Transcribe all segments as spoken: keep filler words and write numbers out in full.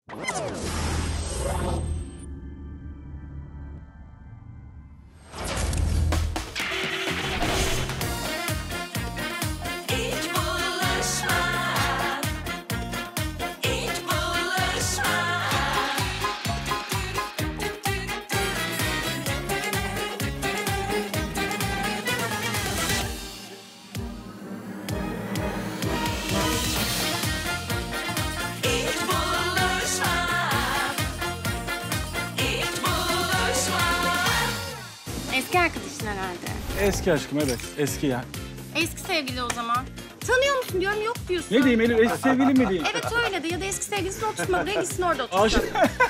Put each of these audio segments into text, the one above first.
Eski arkadaşın herhalde. Eski aşkım, evet. Eski yani. Eski sevgili o zaman. Tanıyor musun diyorum, yok diyorsun. Ne diyeyim Elif, eski sevgili mi diyeyim? Evet öyle de, ya da eski sevgilisi oturtma buraya, gitsin orada otursun. Aşık.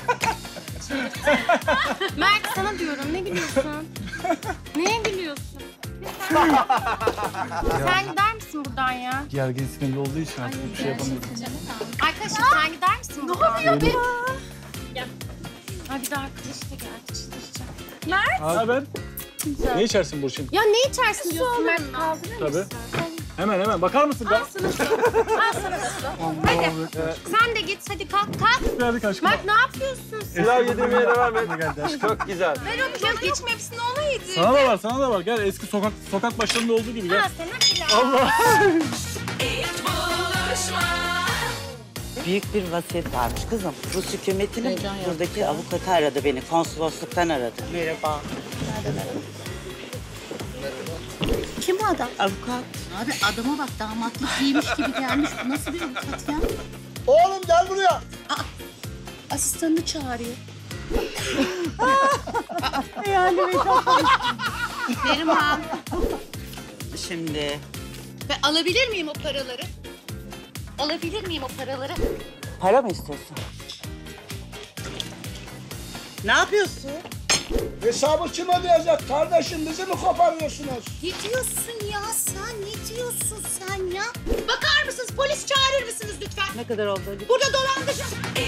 Mert, sana diyorum, ne gülüyorsun? Neye gülüyorsun? Sen gider misin buradan ya? Gergin sinirli olduğu için artık bir şey yapamıyorum. Arkadaşım sen gider misin buradan? Ne oluyor ya? Gel. Ay bir de arkadaş da geldi, çıldıracağım. Mert. Ha ben. Ne içersin Burçin? Ya ne içersin diyorsun Mert, kaldırır Tabii. mısın? Hemen hemen bakar mısın? Al sana su. Al sana su. Hadi. Sen de git, hadi kalk kalk. Geldik aşkım. Mert ne yapıyorsun sen? Pilav yedirmeye devam et. Geldi aşkım. Çok güzel. Ver onu, yok geçme, hepsini ona yedir. Sana da var, sana da var. Gel eski sokak sokak başlarında olduğu gibi gel. Ha sana pilav. Allah. Büyük bir vasiyet varmış kızım. Rus hükümetinin buradaki avukatı aradı beni. Konsolosluktan aradı. Merhaba. Kim bu adam? Avukat. Abi adama bak, damatlık giymiş gibi gelmiş. Bu nasıl bir avukat ya? Oğlum gel buraya. Asistanını çağırıyor. Neriman. Şimdi Ve alabilir miyim o paraları? Alabilir miyim o paraları? para mı istiyorsun? Ne yapıyorsun? Hesabı kim ödeyecek? Kardeşim bizi mi koparıyorsunuz? Ne diyorsun ya sen? Ne diyorsun sen ya? Bakar mısınız? Polis çağırır mısınız lütfen? Ne kadar oldu? Burada dolandırıcı.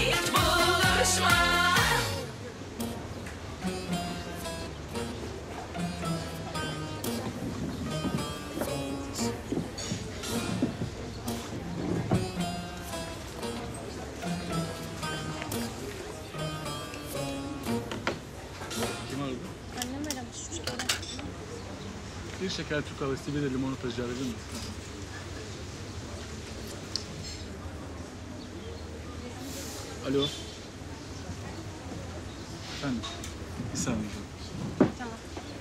Kim aradı? Annem aramış üç kere. Bir şeker Türk kahvesi, bir de limonata rica edebilir misin? Alo. Efendim. Bir saniye. Tamam.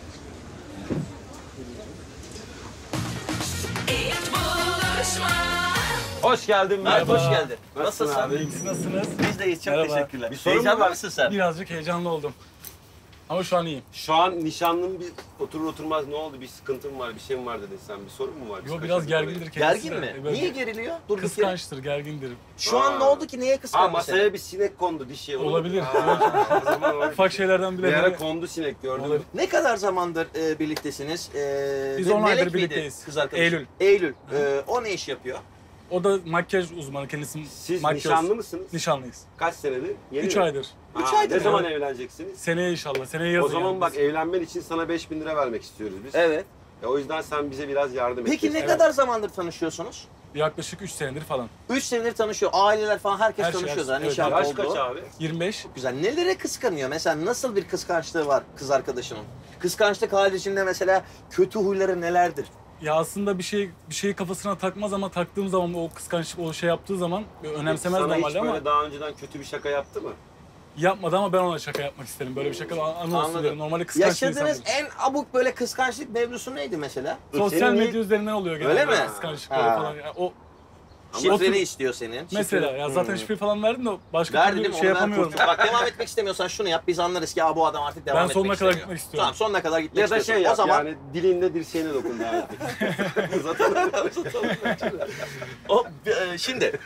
Hoş geldin Mert, hoş geldin. Nasılsın? Abi, siz nasılsınız? Biz de iyiyiz, çok Merhaba. teşekkürler. Bir sorun Heyecanlı var mısın sen? Birazcık heyecanlı oldum. Ama şu an iyiyim. Şu an nişanlın bir oturur oturmaz ne oldu, bir sıkıntın var, bir şey mi var dedin sen, bir sorun mu var? Biz Yo biraz kaçırdık gergindir orayı. kendisi Gergin de. mi? Böyle Niye geriliyor? Dur bir kere. Kıskançtır, gergindir. Şu an Aa. ne oldu ki? Neye Aa, kıskandın masaya seni? bir sinek kondu dişe. Olabilir. Aa, o zaman olabilir. Ufak şeylerden bile Bir ara böyle- kondu sinek gördün mü? Olabilir. Ne kadar zamandır e, birliktesiniz? E, Biz ve on aydır Melek miydi birlikteyiz. Kız arkadaşın? Eylül. Eylül. E, o ne iş yapıyor? O da makyaj uzmanı, kendisi Siz makyaj. nişanlı mısınız? Nişanlıyız. Kaç senedir? Yeni Üç mi? aydır. Aa, Üç aydır Ne mı? zaman evleneceksiniz? Seneye inşallah, seneye yazın. O zaman yani bak biz. evlenmen için sana beş bin lira vermek istiyoruz biz. Evet. E, o yüzden sen bize biraz yardım et. Peki ne Evet. kadar zamandır tanışıyorsunuz? Yaklaşık üç senedir falan. Üç senedir tanışıyor. Aileler falan herkes Her şey, tanışıyor her- zaten. evet, Nişan Yaş oldu. kaç abi? yirmi beş. Güzel. Nelere kıskanıyor? Mesela nasıl bir kıskançlığı var kız arkadaşının? Kıskançlık haricinde mesela kötü huyları nelerdir? Ya aslında bir şey bir şeyi kafasına takmaz ama taktığım zaman o kıskançlık o şey yaptığı zaman önemsemez Sana hiç normalde böyle ama daha önceden kötü bir şaka yaptı mı? yapmadı ama ben ona şaka yapmak isterim. Böyle bir şaka anı olsun derim. Normalde kıskanç bir Yaşadığınız insanım. en abuk böyle kıskançlık mevzusu neydi mesela? Sosyal Senin medya niye- üzerinden oluyor genelde. Öyle mi? Kıskançlıkları Ha. falan. Yani o Şifreni otur- istiyor senin. mesela Şifre- ya zaten Hmm. şifre falan verdim de başka Ver türlü dedim şey onu ver, yapamıyorum. kurtul. Bak devam etmek istemiyorsan şunu yap, biz anlarız ki ya bu adam artık devam Ben etmek sonuna kadar istemiyor. gitmek istiyorum. Tamam sonuna kadar gitmek Ya da istiyorsun. şey yap o zaman yani dilinde dirseğine dokun daha ettik. zaten o, e, şimdi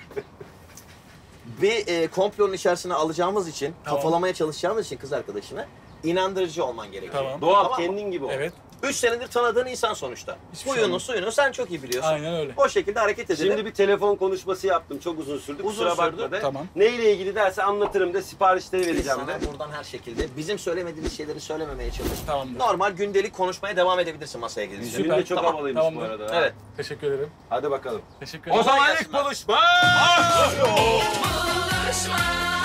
bir e, komplonun içerisine alacağımız için, Tamam. kafalamaya çalışacağımız için kız arkadaşını inandırıcı olman gerekiyor. Tamam. Doğal, Tamam mı? kendin gibi ol. Evet. Üç senedir tanıdığın insan sonuçta. Hiçbir şey Huyunu olmaz. suyunu sen çok iyi biliyorsun. Aynen öyle. O şekilde hareket edelim. Şimdi bir telefon konuşması yaptım. Çok uzun sürdü. Uzun Kusura sürdü. bakma de. Tamam. Neyle ilgili derse anlatırım de siparişleri Biz vereceğim sana de. buradan her şekilde bizim söylemediğimiz şeyleri söylememeye çalış. Tamamdır. Normal gündelik konuşmaya devam edebilirsin masaya gelince. Yüzün Süper. de çok Tamam, havalıymış tamamdır. bu arada. ha. Evet. Teşekkür ederim. Hadi bakalım. Teşekkür O ederim. zaman gelsin ilk lan. buluşma. Buluşma.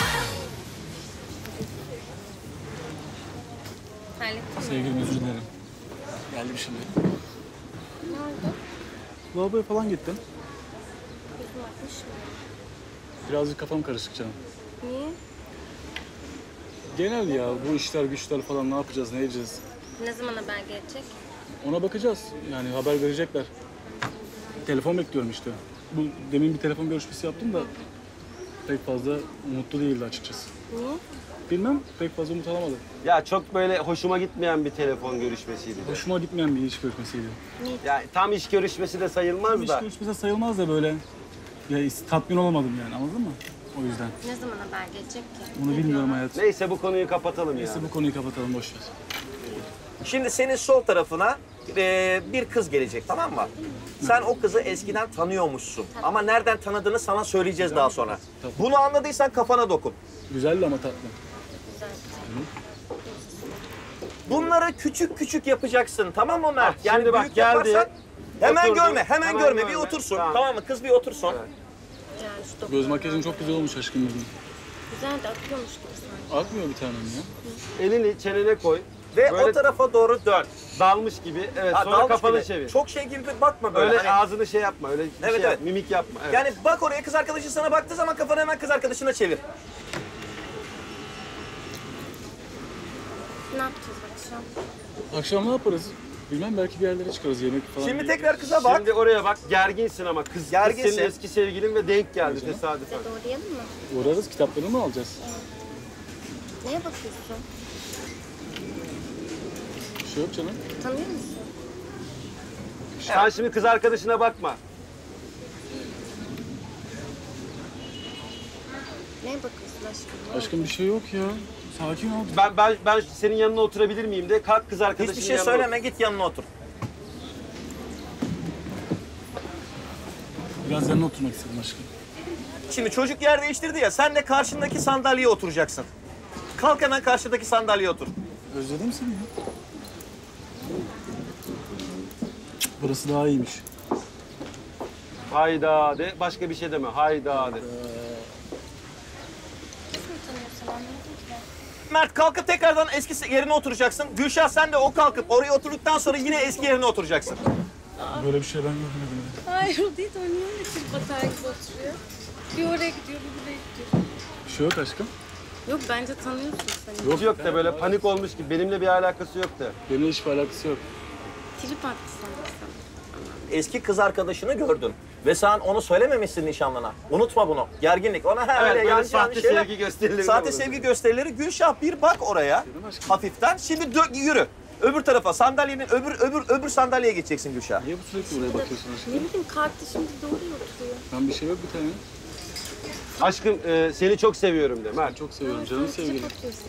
Hallettin mi? Sevgilim özür dilerim. Geldim şimdi. Ne oldu? Lavaboya falan gittim. Gözüm atmış mı? Birazcık kafam karışık canım. Niye? Genel ya bu işler güçler falan ne yapacağız, ne edeceğiz? Ne zaman haber gelecek? Ona bakacağız. Yani haber verecekler. Telefon bekliyorum işte. Bu demin bir telefon görüşmesi yaptım da pek fazla umutlu değildi açıkçası. Niye? Bilmem, pek fazla umut alamadım. Ya çok böyle hoşuma gitmeyen bir telefon görüşmesiydi. de. Hoşuma gitmeyen bir iş görüşmesiydi. Yani tam iş görüşmesi de sayılmaz Bu iş da. görüşmesi sayılmaz da böyle ya tatmin olamadım yani, anladın mı? O yüzden. Ne zaman haber gelecek ki? Bunu bilmiyorum hayat. Neyse bu konuyu kapatalım ya. Neyse bu konuyu kapatalım, boş ver. Şimdi senin sol tarafına e, bir kız gelecek, tamam mı? Sen o kızı eskiden tanıyormuşsun. Ama nereden tanıdığını sana söyleyeceğiz daha sonra. Tabii. Bunu anladıysan kafana dokun. Güzeldi ama tatlı. Güzel. Bunları küçük küçük yapacaksın, tamam mı Mert? Ah, Yani şimdi bak, büyük geldi. yaparsan hemen Oturdu. görme, hemen, Hemen görme. Bir görme. otursun. Tamam. Tamam mı? Kız bir otursun. Evet. Yani şu Göz doktorlar makyajın çok da- güzel olmuş aşkım benim. Güzel de akıyormuş gibi sanki. Akmıyor bir tanem ya. Elini çenene koy. Ve Böyle o tarafa doğru dön. dalmış gibi. Evet Ha, sonra dalmış kafanı gibi. çevir. Çok şey gibi bakma böyle. Öyle Hani- ağzını şey yapma. Öyle bir Evet, şey evet. yap, mimik yapma. Evet. Yani bak oraya, kız arkadaşın sana baktığı zaman kafanı hemen kız arkadaşına çevir. Ne yapacağız akşam? Akşam ne yaparız? Bilmem, belki bir yerlere çıkarız, yemek falan. Şimdi bir- tekrar kıza bak. Şimdi oraya bak, gerginsin ama kız, kız Gerginsin. senin eski sevgilin ve denk geldi tesadüfen. Bize doğrayalım mı? Uğrarız, kitaplarını mı alacağız? Neye bakıyorsun? Bir şey yok canım. Tanıyor musun? Sen şimdi kız arkadaşına bakma. Neye bakıyorsun aşkım? Aşkım bir şey yok ya. Sakin ol. Ben ben ben senin yanına oturabilir miyim de kalk kız arkadaşının Hiçbir şey yanına söyleme, git yanına otur. Biraz yanına oturmak istedim aşkım. Şimdi çocuk yer değiştirdi ya, sen de karşındaki sandalyeye oturacaksın. Kalk hemen karşıdaki sandalyeye otur. Özledim seni ya. Burası daha iyiymiş. otur. Hayda de, başka bir şey deme. Hayda de. Nasıl tanıyorsun anlamadım ki. Mert kalkıp tekrardan eski yerine oturacaksın. Gülşah sen de o kalkıp oraya oturduktan sonra yine eski yerine oturacaksın. Böyle bir şey ben görmedim. Hayır o değil de oynuyor ya çocuk batar gibi oturuyor. Bir oraya gidiyor bir buraya gidiyor. Bir şey yok aşkım. Yok bence tanıyorsun sen. Yok yok da böyle panik olmuş gibi. Benimle bir alakası yok da. Benimle hiçbir alakası yok. Trip attı sanki sana. Eski kız arkadaşını gördün ve sen onu söylememişsin nişanlına. Unutma bunu. Gerginlik. Ona ha Evet, öyle böyle yanlış sahte yanlış şeyler- sevgi gösterileri Sahte olur. sevgi gösterileri. Gülşah bir bak oraya Canım aşkım. hafiften. Şimdi dö- yürü. Öbür tarafa, sandalyenin öbür öbür öbür sandalyeye geçeceksin Gülşah. Niye bu sürekli oraya bakıyorsun aşkım? Ne bileyim kalktı şimdi doğru oturuyor. Ben bir şey yok bir tane. Aşkım e, seni çok seviyorum de Mert. Çok seviyorum canım Trip sevgilim. atıyorsun.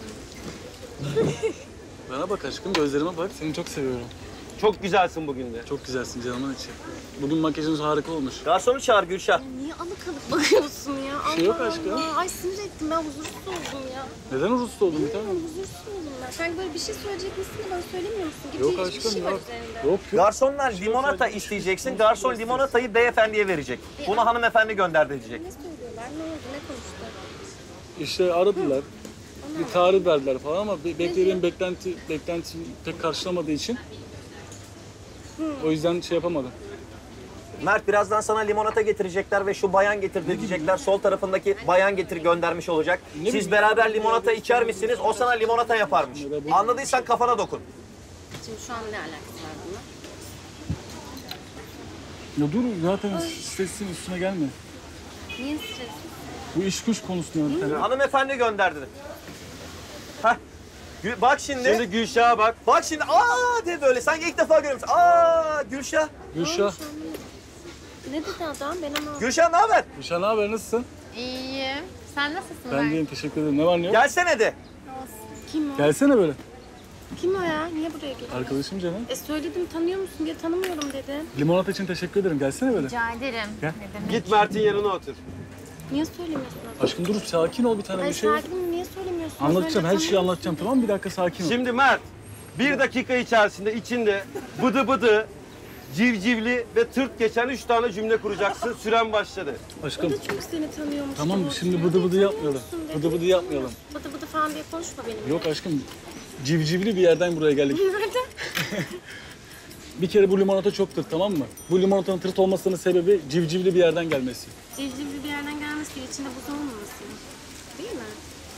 Bana bak aşkım, gözlerime bak. Seni çok seviyorum. Çok güzelsin bugün de. Çok güzelsin canımın içi. Bugün makyajınız harika olmuş. Garsonu çağır Gülşah. Niye alıkalık bakıyorsun ya? Bir şey yok Allah aşkım. Allah. Ay sinir ettim ben huzursuz oldum ya. Neden huzursuz oldun bir tane? Bilmiyorum huzursuz oldum ben. Sen böyle bir şey söyleyecek misin de bana söylemiyor musun? Gibi Yok hiçbir aşkım şey var yok. üzerinde. Yok yok. Garsonlar limonata isteyeceksin. Garson limonatayı beyefendiye verecek. Bunu hanımefendi gönderdi diyecek. Ne söylüyorlar? Ne oldu? Ne konuştu? İşte aradılar. Bir tarih verdiler falan ama be- beklediğim beklenti beklenti pek karşılamadığı için o yüzden şey yapamadım. Mert birazdan sana limonata getirecekler ve şu bayan getirdi diyecekler. Sol tarafındaki bayan getir göndermiş olacak. Ne Siz bileyim. zaten limonata içer misiniz? O sana limonata yaparmış. Ya da bu- Anladıysan kafana dokun. Şimdi şu an ne alakası var bununla? Ya dur zaten stresin üstüne gelme. Niye stresli? Bu iş güç konusunda bir tane. Hanımefendi gönderdi. Hah. Gü- Bak şimdi. Şimdi Gülşah'a bak. Bak şimdi aa de böyle. Sanki ilk defa görüyorum. Aa Gülşah. Gülşah. Ne dedi adam? Ben ama... Gülşah ne haber? Gülşah ne haber, nasılsın? İyiyim. Sen nasılsın? Ben deyim, teşekkür ederim. Ne var ne yok? Gelsene de. Kim o? Gelsene böyle. Kim o ya? Niye buraya geliyor? Arkadaşım canım. E söyledim tanıyor musun diye tanımıyorum dedim. Limonata için teşekkür ederim. Gelsene böyle. Rica ederim. Gel. Ne demek? Git Mert'in yanına otur. Niye söylemiyorsun? Aşkım dur, sakin ol bir tane, Ay bir şey yok. sakinim niye söylemiyorsun? Anlatacağım, her Söyle, şeyi tanıyor anlatacağım, musun tamam mı? Bir dakika sakin ol. Şimdi Mert, bir dakika içerisinde içinde bıdı bıdı, civcivli ve tırt geçen üç tane cümle kuracaksın. Süren başladı. O Aşkım da çok seni tanıyormuş. tamam gibi şimdi oturuyor. bıdı bıdı Tanıyor yapmayalım. musun Bıdı dedi. bıdı yapmayalım. Bıdı bıdı falan diye konuşma benimle. Yok aşkım, civcivli bir yerden buraya geldik. Nereden? Bir kere bu limonata çok tırt, tamam mı? Bu limonatanın tırt olmasının sebebi civcivli bir yerden gelmesi. Civcivli bir yerden gelmesi ki içinde buz olmaması. Değil mi?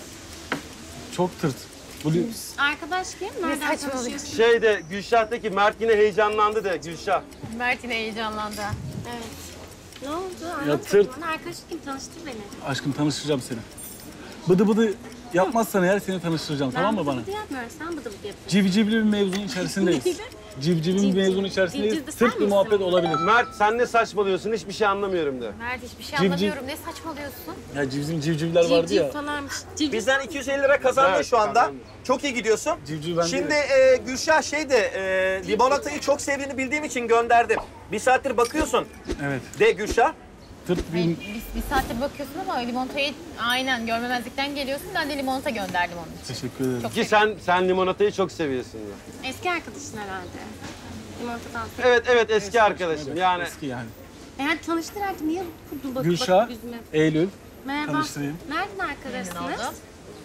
Çok tırt. Bu li- Arkadaş kim? Nereden tanışıyorsun? Şeyde Gülşah'taki Mert yine heyecanlandı de Gülşah. Mert yine heyecanlandı. Evet. Ne oldu? Ya Anlat tırt. bakalım. Arkadaş kim? Tanıştır beni. Aşkım tanıştıracağım seni. Bıdı bıdı yapmazsan eğer seni tanıştıracağım, tamam mı Ben bana? bıdı bıdı yapmıyorum. Sen bıdı bıdı yapıyorsun. Civcivli bir mevzunun içerisindeyiz. Civcivli bir Civciv. mevzunun içerisindeyiz. Civciv de sen Tırt bir misin? muhabbet olabilir. Mert sen ne saçmalıyorsun? Hiçbir şey anlamıyorum de. Mert hiçbir şey Civciv. anlamıyorum. Ne saçmalıyorsun? Ya civciv, civcivler vardı Civciv ya. falanmış. Civciv. Bizden iki yüz elli lira kazandın Evet, şu anda. kazandım. Çok iyi gidiyorsun. Civciv ben Şimdi değilim. e, Gülşah şey de e, limonatayı çok sevdiğini bildiğim için gönderdim. Bir saattir bakıyorsun Evet. de Gülşah. Tırt Hayır, bir... bir, bir saattir bakıyorsun ama limonatayı aynen görmemezlikten geliyorsun. Ben de limonata gönderdim onun için. Teşekkür ederim. Ki sen sen limonatayı çok seviyorsun ya. Eski arkadaşın herhalde. Limonatadan sonra. Evet evet eski arkadaşım yani. Eski yani. E hadi tanıştır artık. Niye bakıp bakıp Gülşah, yüzüme? Eylül. Merhaba. tanıştırayım. Nereden Memnun arkadaşsınız? oldum.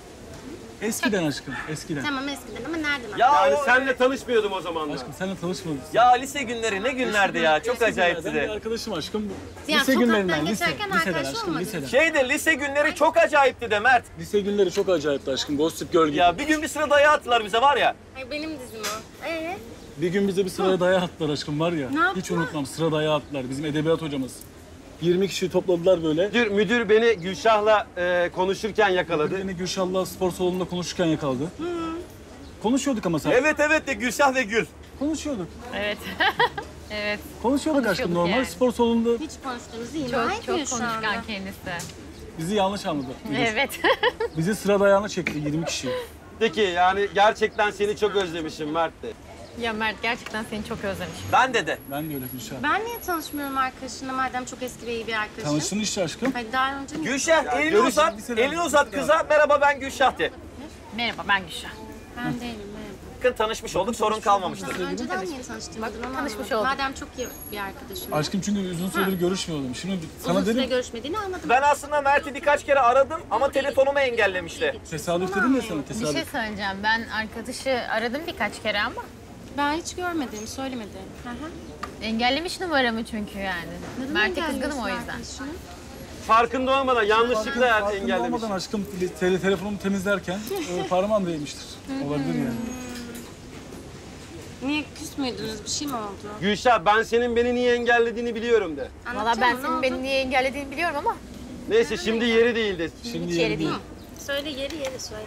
Eskiden aşkım, eskiden. Tamam eskiden ama nereden? Ya Yani o- senle tanışmıyordum o zamanlar. Aşkım seninle tanışmadık. Ya lise günleri ne günlerdi ya. Çok Eski acayipti günlerden bir de. arkadaşım aşkım. Ya lise sokaktan günlerinden, lise, geçerken liseden arkadaş aşkım, olmadınız. liseden. Şeyde lise günleri çok acayipti de Mert. Lise günleri çok acayipti aşkım. Gossip Girl gibi. Ya bir gün bir sıra dayağı attılar bize var ya. Ay benim dizim o. Ee? Bir gün bize bir sıraya dayağı attılar aşkım var ya. Ne yaptılar? Hiç unutmam, sıra dayağı attılar. Bizim edebiyat hocamız. yirmi kişi topladılar böyle. Müdür, müdür beni Gülşah'la e, konuşurken yakaladı. Beni Gülşah'la spor salonunda konuşurken yakaladı. Konuşuyorduk ama sen. Evet evet de Gülşah ve Gül. Konuşuyorduk. Evet. evet. Konuşuyorduk aşkım Konuşuyorduk normal yani. spor salonunda. Hiç konuştuğunuzu ima Çok etmiyor çok şu anda. konuşkan kendisi. Bizi yanlış anladı. müdür. Evet. Bizi sıra dayağına çekti yirmi kişi. De ki yani gerçekten seni çok özlemişim Mert de. ya Mert gerçekten seni çok özlemişim. Ben de de. Ben de öyle Gülşah. Ben niye tanışmıyorum arkadaşınla madem çok eski ve iyi bir arkadaşım? Tanıştın işte aşkım. Hadi daha önce mi? Gülşah elini görüş- uzat. liseden- Elini uzat kıza. Merhaba ben Gülşah de. Merhaba ben Gülşah. Ben değilim. Merhaba. Bakın tanışmış olduk sorun kalmamıştır. Daha önceden niye tanıştırmadın onu tanışmış anlamadım. olduk. Madem çok iyi bir arkadaşım. Aşkım çünkü uzun süredir görüşmüyordum. Şimdi sana Uzun süre dedim, görüşmediğini anladım. Ben aslında Mert'i birkaç kere aradım ama telefonumu engellemişti. tesadüf dedim ya sana Bir şey tesadüf. söyleyeceğim. Ben arkadaşı aradım birkaç kere ama Ben hiç görmedim, söylemedim. Hı hı. engellemiş numaramı çünkü yani. Neden Mert'e engelliyorsun kızgınım o yüzden. arkadaşını? Farkında olmadan yanlışlıkla Farkında engellemiş. olmadan aşkım tele, telefonumu temizlerken e, parmağım değmiştir. Olabilir yani. Niye küs müydünüz? Bir şey mi oldu? Gülşah ben senin beni niye engellediğini biliyorum de. Valla Anlatacak ben mısın? senin Ne beni oldu? niye engellediğini biliyorum ama Neyse şimdi yeri değil de. Şimdi hiç yeri yeri değil. Söyle yeri yeri söyle.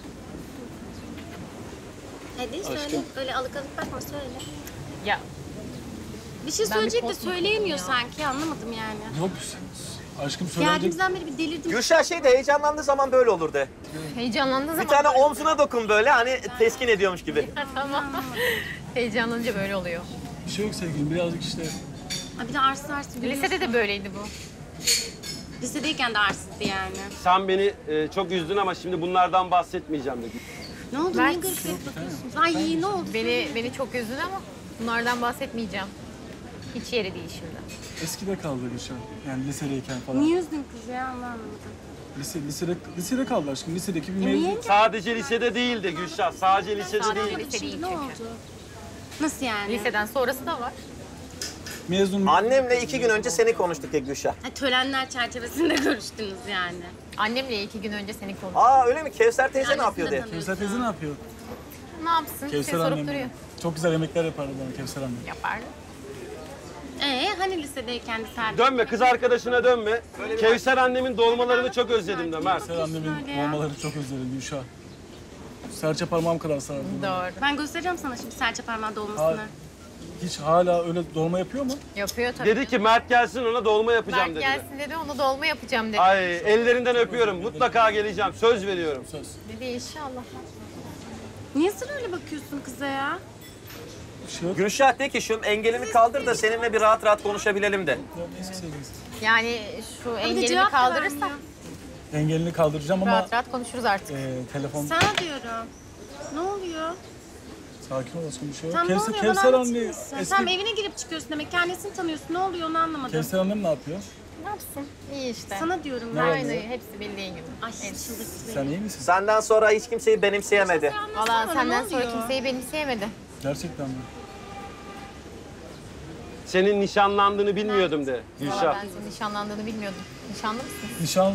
Hadi söyle. Aşkım. Öyle alık alık bakma söyle. ya Bir şey Ben söyleyecek bir de post mu söyleyemiyor yapayım sanki anlamadım yani. Yok aşkım söyleyecek. Geldiğimizden beri bir delirdim. Gülşah şey de heyecanlandığı zaman böyle olur de. heyecanlandığı zaman... Bir tane omzuna dokun böyle hani teskin ediyormuş gibi. Tamam. Heyecanlanınca böyle oluyor. Bir şey yok sevgilim birazcık işte. Ha, bir de arsız arsız gülüyorsun. Lisede de böyleydi bu. Lisedeyken de arsızdı yani. Sen beni e, çok üzdün ama şimdi bunlardan bahsetmeyeceğim de. Ne oldu? Ben- Niye garip garip bakıyorsunuz? Ay ne oldu? Beni beni çok üzdün ama bunlardan bahsetmeyeceğim. Hiç yeri değil şimdi. Eskide kaldı Gülşah. Yani lisedeyken falan. Niye üzdün kızı ya? Allah anlamadım. Lise, lisede, lisede kaldı aşkım. Lisedeki bir E mevzu. niye? Sadece lisede değildi Gülşah. Sadece lisede Sadece değil. lise değil Şimdi ne çünkü. oldu? Nasıl yani? Liseden sonrası da var. Mezun. Annemle iki gün önce seni konuştuk ya Gülşah. Ha, törenler çerçevesinde görüştünüz yani. Annemle iki gün önce seni konuştuk. Aa öyle mi? Kevser teyze ne Annesini yapıyor de de? tanıyorsun. Kevser teyze ne yapıyor? Ne yapsın? Seni Kevser sorup annem. duruyor. Çok güzel yemekler yapardı bana Kevser annem. Yapar. Ee hani lisedeyken de sen... Dönme kız arkadaşına dönme. Kevser annemin dolmalarını çok özledim de Mert. Kevser annemin öyle ya. olmaları çok özledim Gülşah. Serçe parmağım kadar sarardı. Doğru. Ben göstereceğim sana şimdi serçe parmağı Ha, dolmasını. hiç hala öyle dolma yapıyor mu? Yapıyor tabii. Dedi ki Mert gelsin ona dolma yapacağım Berk dedi. gelsin dedi, onu dolma yapacağım dedi. Ay ellerinden öpüyorum. Mutlaka geleceğim. Söz veriyorum. Söz. Dedi inşallah. Niye sen öyle bakıyorsun kıza ya? Bir şey yok. Gülşah de ki şu engelimi kaldır da seninle bir rahat rahat konuşabilelim de. Ya, eski sevgilisi. Yani şu Bir de engelimi cevap da kaldırırsa vermiyor. Engelini kaldıracağım ama rahat rahat konuşuruz artık. e, telefon Sana diyorum. Ne oluyor? sakin ol aşkım bir şey yok. Tam ne Kevser, oluyor Kevser bana anne anlatır mısın? eski Sen evine girip çıkıyorsun demek. Kendisini tanıyorsun. Ne oluyor onu anlamadım. Kevser annem ne yapıyor? Ne yapsın? İyi işte. Sana diyorum ben. Aynı, hepsi bildiğin gibi. Ay çıldırttı Sen beni. iyi misin? Senden sonra hiç kimseyi benimseyemedi. Valla Ne senden sonra oluyor? kimseyi benimseyemedi. Gerçekten mi? Senin nişanlandığını bilmiyordum de Valla Gülşah. ben senin nişanlandığını bilmiyordum. Nişanlı mısın? Nişan, ha?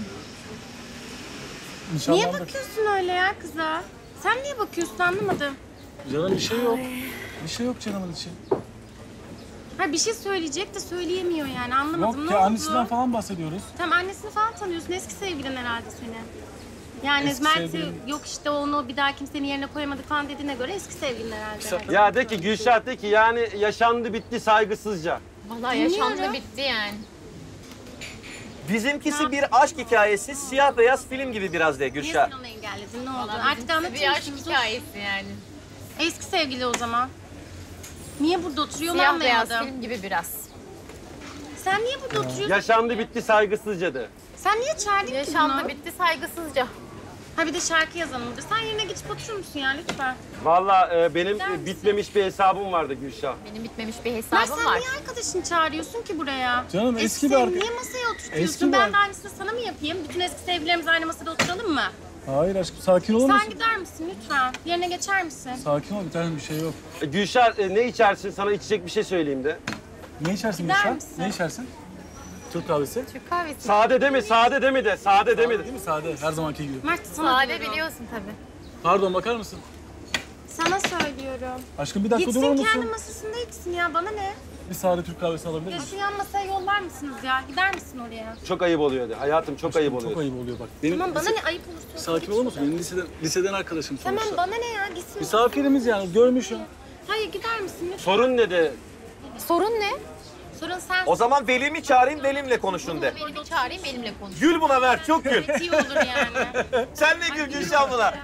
Niye Nişanlandık. bakıyorsun öyle ya kıza? Sen niye bakıyorsun anlamadım. Canım bir şey yok. Bir şey yok canımın için. Ha bir şey söyleyecek de söyleyemiyor yani anlamadım. Yok ne ki oldu? annesinden falan bahsediyoruz. Tamam annesini falan tanıyorsun. Eski sevgilin herhalde senin. Yani Eski Mert'i sevgilim. yok işte onu bir daha kimsenin yerine koyamadık falan dediğine göre eski sevgilin herhalde. Ya de ki Gülşah de ki yani yaşandı bitti saygısızca. Valla Dinliyorum. yaşandı bitti yani. Bizimkisi bir aşk hikayesi, siyah beyaz film gibi biraz de Niye Gülşah. sen onu engelledin ne oldu? Valla Artık bizimkisi anlatır bir aşk mısınız? hikayesi yani. Eski sevgili o zaman. Niye burada oturuyor onu Siyah beyaz anlayamadım. film gibi biraz. Sen niye burada oturuyorsun? Yaşandı bitti saygısızca de. Sen niye çağırdın ki Yaşandı bunu? bitti saygısızca. Ha bir de şarkı yazalım burada. Sen yerine geçip oturur musun ya lütfen? Vallahi e, benim Gider misin? bitmemiş bir hesabım vardı Gülşah. Benim bitmemiş bir Mert hesabım sen var. niye arkadaşını çağırıyorsun ki buraya? Canım, eski bir sev- arka- Niye masaya oturtuyorsun? Eski bir ben ar- de aynısını sana mı yapayım? Bütün eski sevgililerimiz aynı masada oturalım mı? Hayır aşkım sakin olur Sen musun? gider misin lütfen? Yerine geçer misin? Sakin ol bir tane bir şey yok. E, Gülşah e, ne içersin? Sana içecek bir şey söyleyeyim de. Ne içersin Gider Gülşah? misin? Ne içersin? Türk kahvesi. Türk kahvesi. Sade deme, sade deme de, sade deme de. Değil mi sade? Her zamanki gibi. Mert sana Sade diyorum. biliyorsun tabii. Pardon bakar mısın? Sana söylüyorum. Aşkım bir dakika durur Gitsin kendi musun? masasında içsin ya bana ne? Bir sade Türk kahvesi alabilir Ya misin? şu yan masaya yollar mısınız ya? Gider misin oraya? Çok ayıp oluyor de. Hayatım çok ayıp oluyor. Çok ayıp oluyor bak. Benim Tamam bana lise- ne ayıp olursa. Sakin olur musun? Benim liseden, liseden arkadaşım Tamam sonuçta. bana ne ya gitsin. Misafirimiz yani görmüşüm. Hayır gider misin lütfen? Sorun ne de? Sorun ne? Sorun sen. O zaman velimi çağırayım, velimle konuşun de. Beni bir çağırayım benimle konuş. Gül buna Mert, çok gül. iyi olur yani. Sen de gül Gülşah buna.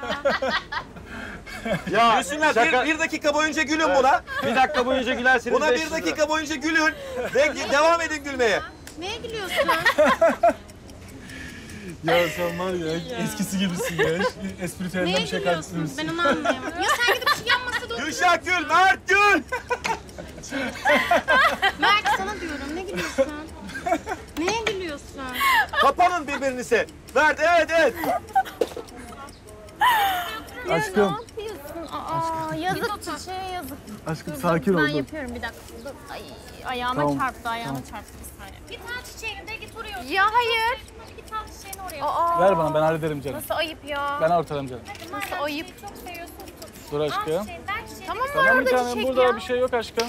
Ya Gülsünler şaka. bir, bir dakika boyunca gülün buna. Bir dakika boyunca gülersiniz. Buna beş bir yüz lira. dakika boyunca gülün ve devam edin gülmeye. Neye gülüyorsun? Ya sen var ya eskisi gibisin ya. Hiç espritüelden Neye bir şey gülüyorsunuz? kaybetmemişsin. Ben onu anlayamadım. Ya sen gidip şu yan masada otur. Gülşah gül, Mert gül. Mert sana diyorum ne gülüyorsun? Neye gülüyorsun? Kapanın birbirinize. Mert evet evet. Aşkım, yapıyorsun? Aa, yazık çiçeğe yazık. aşkım Dur, sakin dur, ol. Ben dur. yapıyorum bir dakika. Dur. Ay, ayağıma Tamam, çarptı, ayağıma çarptı bir saniye. Git al çiçeğini de git oraya otur. Ya hayır. Git al çiçeğini oraya. Aa, Ver bana ben hallederim canım. nasıl ayıp ya? Ben ortalarım canım. Nasıl ayıp? Çok seviyorsun tut. Dur Al aşkım. çiçeğini ver çiçeğini. Tamam var Tamam bir orada tanem çiçek burada ya. bir şey yok aşkım.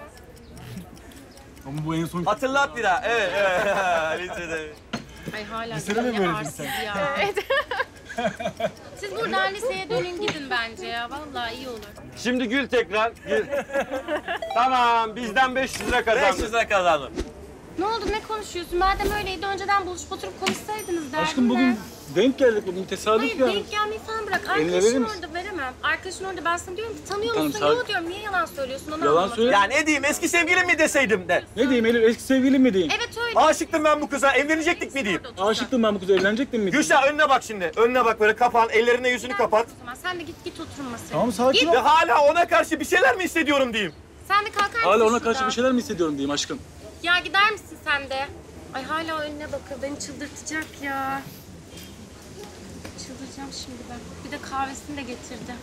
Ama bu en son... Hatırlat bir daha. Evet evet. Lisede. Ay hala Lisede mi ne böyleydin arsız sen? ya. Siz buradan liseye dönün gidin bence ya. Vallahi iyi olur. Şimdi gül tekrar. Gül. Tamam bizden beş yüz lira beş kazandın. yüz lira kazandın. Ne oldu ne konuşuyorsun? Madem öyleydi önceden buluşup oturup konuşsaydınız derdin Aşkım ne? bugün denk geldik bugün tesadüf Hayır yani. denk gelmeyi falan bırak. Eline verir Arkadaşın misin? orada veremem. Arkadaşın orada ben sana diyorum ki tanıyor Tamam, musun? sakin. Yok diyorum. Niye yalan söylüyorsun onu Yalan anlamadım. söyle. Ya ne diyeyim eski sevgilim mi deseydim de. Ne diyeyim Elif eski sevgilim mi diyeyim? Evet öyle. Aşıktım ben bu kıza evlenecektik mi diyeyim. Orada otur. Aşıktım ben bu kıza evlenecektim mi? diyeyim? Gülşah önüne bak şimdi. Önüne bak böyle kapan. Ellerine yüzünü kapat. O zaman sen de git git oturun masaya. Tamam sakin ol. Ve hala ona karşı bir şeyler mi hissediyorum diyeyim. Sen de kalkar mısın Hala ona şuradan? karşı bir şeyler mi hissediyorum diyeyim aşkım. Ya gider misin sen de? Ay hala önüne bakıyor. Beni çıldırtacak ya. Çıldıracağım şimdi ben. Bir de kahvesini de getirdi.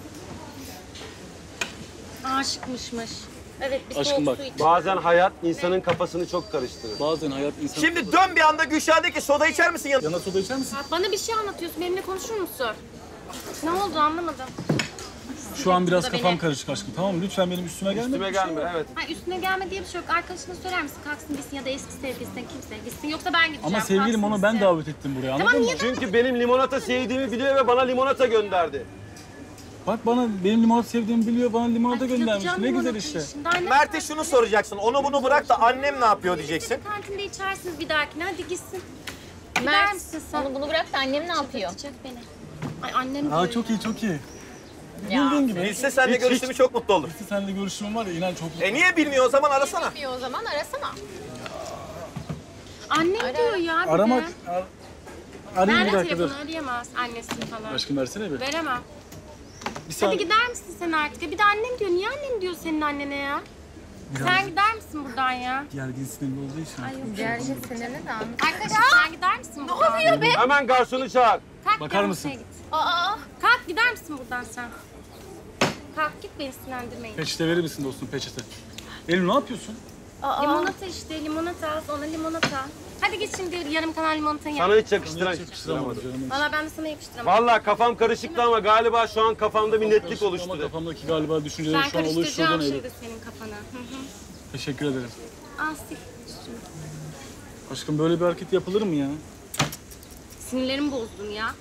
Aşıkmışmış. Evet bir Aşkım soğuk bak, su iç. Bazen hayat insanın kafasını çok karıştırır. Bazen hayat insan... Şimdi dön bir anda Gülşah de ki soda içer misin yanına? Yana soda içer misin? Bana bir şey anlatıyorsun. Benimle konuşur musun? Ne oldu anlamadım. Şu an biraz da kafam beni. karışık aşkım tamam mı? Lütfen benim üstüme gelme. Üstüme gelme evet. Ha, üstüne gelme diye bir şey yok. Arkadaşına söyler misin? Kalksın gitsin ya da eski sevgilisine kimse gitsin. Yoksa ben gideceğim. Ama sevgilim kalksın onu ben gitsin. davet ettim buraya anladın Tamam mı? niye Çünkü benim limonata sevdiğimi biliyor ve bana limonata gönderdi. Bak bana benim limonata sevdiğimi biliyor bana limonata Ay, göndermiş. yatacağım Ne güzel limonata işte. işinde. Annem Mert'e şunu soracaksın. Onu bunu bırak da annem ne yapıyor diyeceksin. kantinde içersiniz bir dahakine. Hadi gitsin. Gider Mert, misin sen? onu bunu bırak da annem ne yapıyor? Çıldırtacak beni. Ay annem diyor Aa çok iyi çok iyi. Ya. Bildiğin gibi. Bilse seninle Hiç- görüştüğümü hiç- çok mutlu olur. hiç Seninle görüşmem var ya inan çok mutlu. E niye bilmiyor o zaman arasana. Bilmiyor o zaman arasana. Annem Ara. diyor ya bir Aramak... de. Ar arayayım bir Ver dakika dur. telefonu arayamaz annesini falan. Aşkım versene bir. Veremem. Bir Hadi saniye. gider misin sen artık? Bir de annem diyor. Niye annem diyor senin annene ya? Sen gider misin buradan ya? Gergin sinirli olduğu için. Ay yok. Gerçek sinirli de anlat. Arkadaşım sen gider misin buradan? Ne oluyor be? Hemen garsonu çağır. Kalk Bakar gel mısın? masaya git. Aa, Kalk gider misin buradan sen? Kalk git beni sinirlendirmeyin. Peçete verir misin dostum peçete? Eylül ne yapıyorsun? aa. Limonata işte limonata al ona limonata. Hadi git şimdi yarım kanal limonatayı yap. Sana hiç yakıştıran Hiç yakıştıramadım canım. Valla ben de sana yakıştıramadım. Vallahi kafam karışıktı ama galiba şu an kafamda bir netlik Ama oluştu. kafamdaki galiba düşünceleri Ben şu an oluşturdu karıştıracağım Eylül. şimdi senin kafanı. Hı hı. Teşekkür ederim. Al sil. Aşkım böyle bir hareket yapılır mı ya? Sinirlerimi bozdun ya.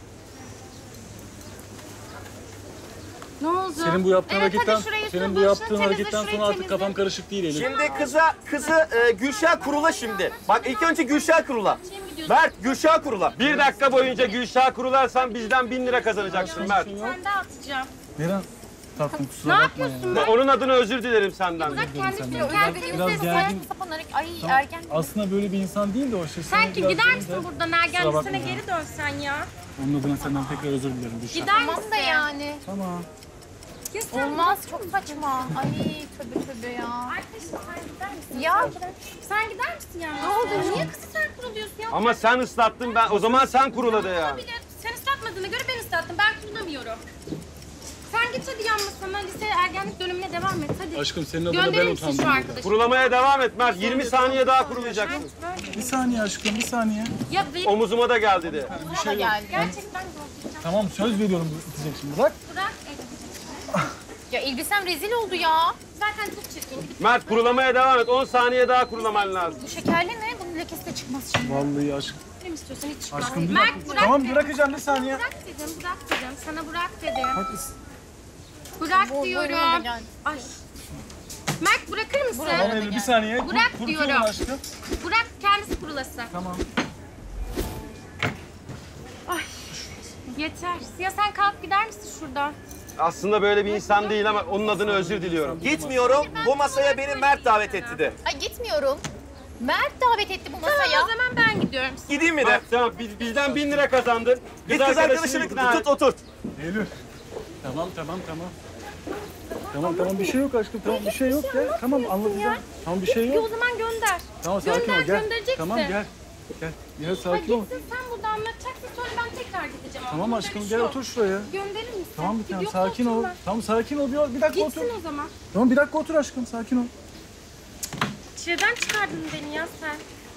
Ne oldu? Senin bu yaptığın Evet, hareketten, hadi şurayı senin sür, bu başını yaptığın temizle, hareketten şurayı sonra artık temizle. kafam karışık değil Eylül. Şimdi kıza, kızı e, Gülşah kurula şimdi. Bak ilk önce Gülşah kurula. Mert Gülşah kurula. Bir dakika boyunca Gülşah kurularsan bizden bin lira kazanacaksın Mert. Sen de atacağım. Neren? Tatlım Ne kusura bakma yapıyorsun ya. be? Onun adına özür dilerim senden. Bırak kendi senden. kendi Biraz temizle. gergin. Sapan hareket. Ay Tamam. ergen. Aslında böyle bir insan değil de o şey. Sen ki gider misin buradan ergenlisine bakma. geri dönsen ya? Onun adına senden tekrar özür dilerim Gülşah. Gider Tamam misin? da yani. Tamam. Ya sen Olmaz, çok saçma. Ay tövbe tövbe ya. Arkadaşım sen gider misin? Ya Sen gider misin ya? Ne oldu? Niye kızı sen kuruluyorsun ya? Ama sen ıslattın ben. O zaman sen kurula de yani. Olabilir. Sen ıslatmadığına göre ben ıslattım. Ben kurulamıyorum. Sen git hadi yan masana lise ergenlik dönemine devam et hadi. Aşkım senin adına ben Gönderir misin utandım şu burada. arkadaşı? Kurulamaya devam et Mert. yirmi saniye daha kurulayacaksın. Bir saniye aşkım bir saniye. Ya benim Omuzuma da geldi de. bana geldi. gerçekten korkacağım. Tamam söz veriyorum itecek şimdi bırak. Bırak. Ya elbisem rezil oldu ya. Zaten çok çirkin. Mert kurulamaya devam et. on saniye daha kurulaman lazım. Bu şekerli mi? Bunun lekesi de çıkmaz şimdi. Vallahi aşkım. Ne istiyorsan hiç çıkma. Aşkım bir Mert dakika. bırak Tamam dedim. bırakacağım bir saniye. Bırak dedim, bırak dedim. Sana bırak dedim. Bak, Bırak Bu- bu diyorum. önüme geldi. Ay. Mert bırakır mısın? Tamam Eylül bir saniye. Kur, Bırak kurutuyorum diyorum. aşkım. Bırak kendisi kurulasın. Tamam. Yeter. Ya sen kalk gider misin şuradan? Aslında böyle bir insan değil ama onun adına özür diliyorum. Gitmiyorum. Bu masaya beni Mert davet etti de. Ay gitmiyorum. Mert davet etti bu Tamam masaya. o zaman ben gidiyorum. Gideyim mi de? Mert tamam biz, bizden bin lira kazandın. Git kız arkadaşını ikna et. tut oturt. Eylül. Tamam tamam tamam. Tamam tamam bir şey yok aşkım tamam bir şey yok gel. Tamam anlatacağım. Tamam bir şey Ya o yok. zaman gönder. Tamam sakin Gönder, ol gel. göndereceksin. Tamam gel. Gel. Gel Ha sakin ol. gitsin sen burada anlatacaksın sonra ben tekrar gideceğim. Tamam Ama aşkım böyle gel bir şey otur yok. şuraya. Gönderir misin? Tamam bir tane Yoksa sakin ol. oturma. Tamam sakin ol bir, bir dakika Gitsin otur. o zaman. Tamam bir dakika otur aşkım sakin ol. Çileden çıkardın beni ya sen.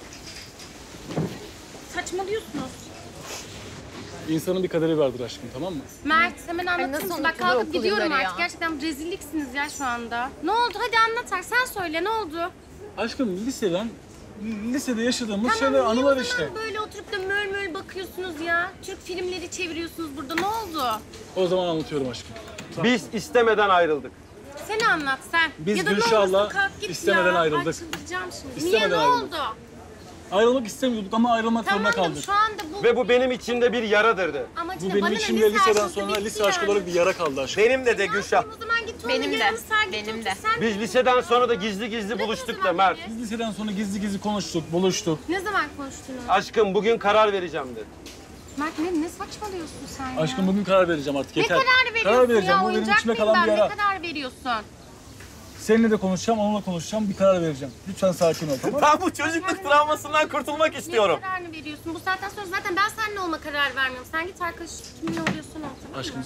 Saçmalıyorsunuz. İnsanın bir kaderi vardır aşkım tamam mı? Mert hemen anlatır nasıl mısın? Bak unutuluyor kalkıp okul gidiyorum yılları artık. ya? Gerçekten rezilliksiniz ya şu anda. Ne oldu? Hadi anlat artık. Sen söyle ne oldu? Aşkım liseden, lisede yaşadığımız Tamam şeyler, niye anılar o işte. zaman böyle oturup da möl möl bakıyorsunuz ya? Türk filmleri çeviriyorsunuz burada. Ne oldu? O zaman anlatıyorum aşkım. Biz istemeden ayrıldık. Sen anlat sen. Biz ya da ne Gülşah'la olursun kalk git istemeden ya. ayrıldık. Ay çıldıracağım şimdi. İstemeden Niye ne ayrıldık. oldu? Ayrılmak istemiyorduk ama ayrılmak zorunda Tamam da kaldık. şu anda bu... Ve bu benim içimde bir yaradırdı. Ama Bu işte benim bana ne, içimde lise liseden aşkı sonra bitti lise aşkı yani. olarak bir yara kaldı aşkım. Benim de de Gülşah. O zaman git onu Benim de, yarım saat git benim otur. de. Sen Biz liseden sonra da gizli gizli buluştuk da Mert. Biz liseden sonra gizli gizli konuştuk, buluştuk. ne zaman konuştunuz? Aşkım bugün karar vereceğim dedi. Mert ne, ne saçmalıyorsun sen ya? Aşkım bugün karar vereceğim artık Ne yeter. kararı veriyorsun Karar vereceğim. ya? Bu benim Oyuncak içime mıyım kalan ben? bir yara. Ne karar veriyorsun? Seninle de konuşacağım, onunla konuşacağım. Bir karar vereceğim. Lütfen sakin ol tamam mı? Ben bu çocukluk travmasından kurtulmak istiyorum. Ne kararını veriyorsun? Bu saatten sonra zaten ben seninle olma kararı vermiyorum. Sen git arkadaş kiminle oluyorsun ol tamam mı? Aşkım.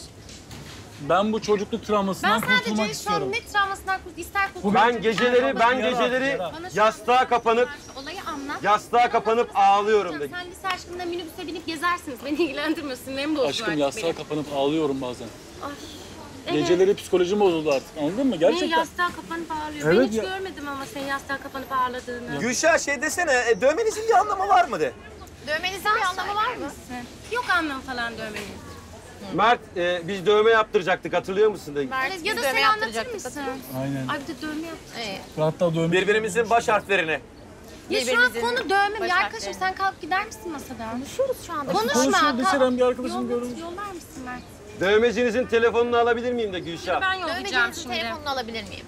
Ben bu çocukluk Ben travmasından kurtulmak sadece şu an istiyorum. ne travmasından kurtul, ister kurtul. Ben geceleri ben Yara, geceleri yara. Bana şu an yastığa kapanıp olayı anlat. yastığa kapanıp ağlıyorum dedi. Sen lise aşkında minibüse binip gezersiniz. Beni ilgilendirmiyor. Sinirlerim bozdu Aşkım artık yastığa benim. kapanıp ağlıyorum bazen. Ay. Evet. Geceleri psikolojim bozuldu artık anladın mı? Niye Gerçekten. yastığa kapanıp ağlıyor? Evet ben hiç ya. görmedim ama senin yastığa kapanıp ağladığını. Gülşah şey desene, e, dövmenizin bir anlamı var mı de? Dövmenizin bir anlamı var mı? Yok anlamı falan dövmenin. Mert e, biz dövme yaptıracaktık hatırlıyor musun? dedi. Mert, Ya biz da dövme sen anlatır yaptıracaktık, mısın? hatırlıyor musun? Aynen. Ay bir de dövme yaptın. Evet. Hatta dövme. Birbirimizin baş harflerini. Ya şu an Birbirimizin konu dövme. baş Ya arkadaşım harflerini. sen kalkıp gider misin masadan? Konuşuyoruz şu anda. Konuşma. konuşuyor, liseden kalk. bir arkadaşım Yollar- görmüş. Yollar mısın Mert? Dövmecinizin telefonunu alabilir miyim de Gülşah? Ben yollayacağım Dövmecinizin şimdi. telefonunu alabilir miyim?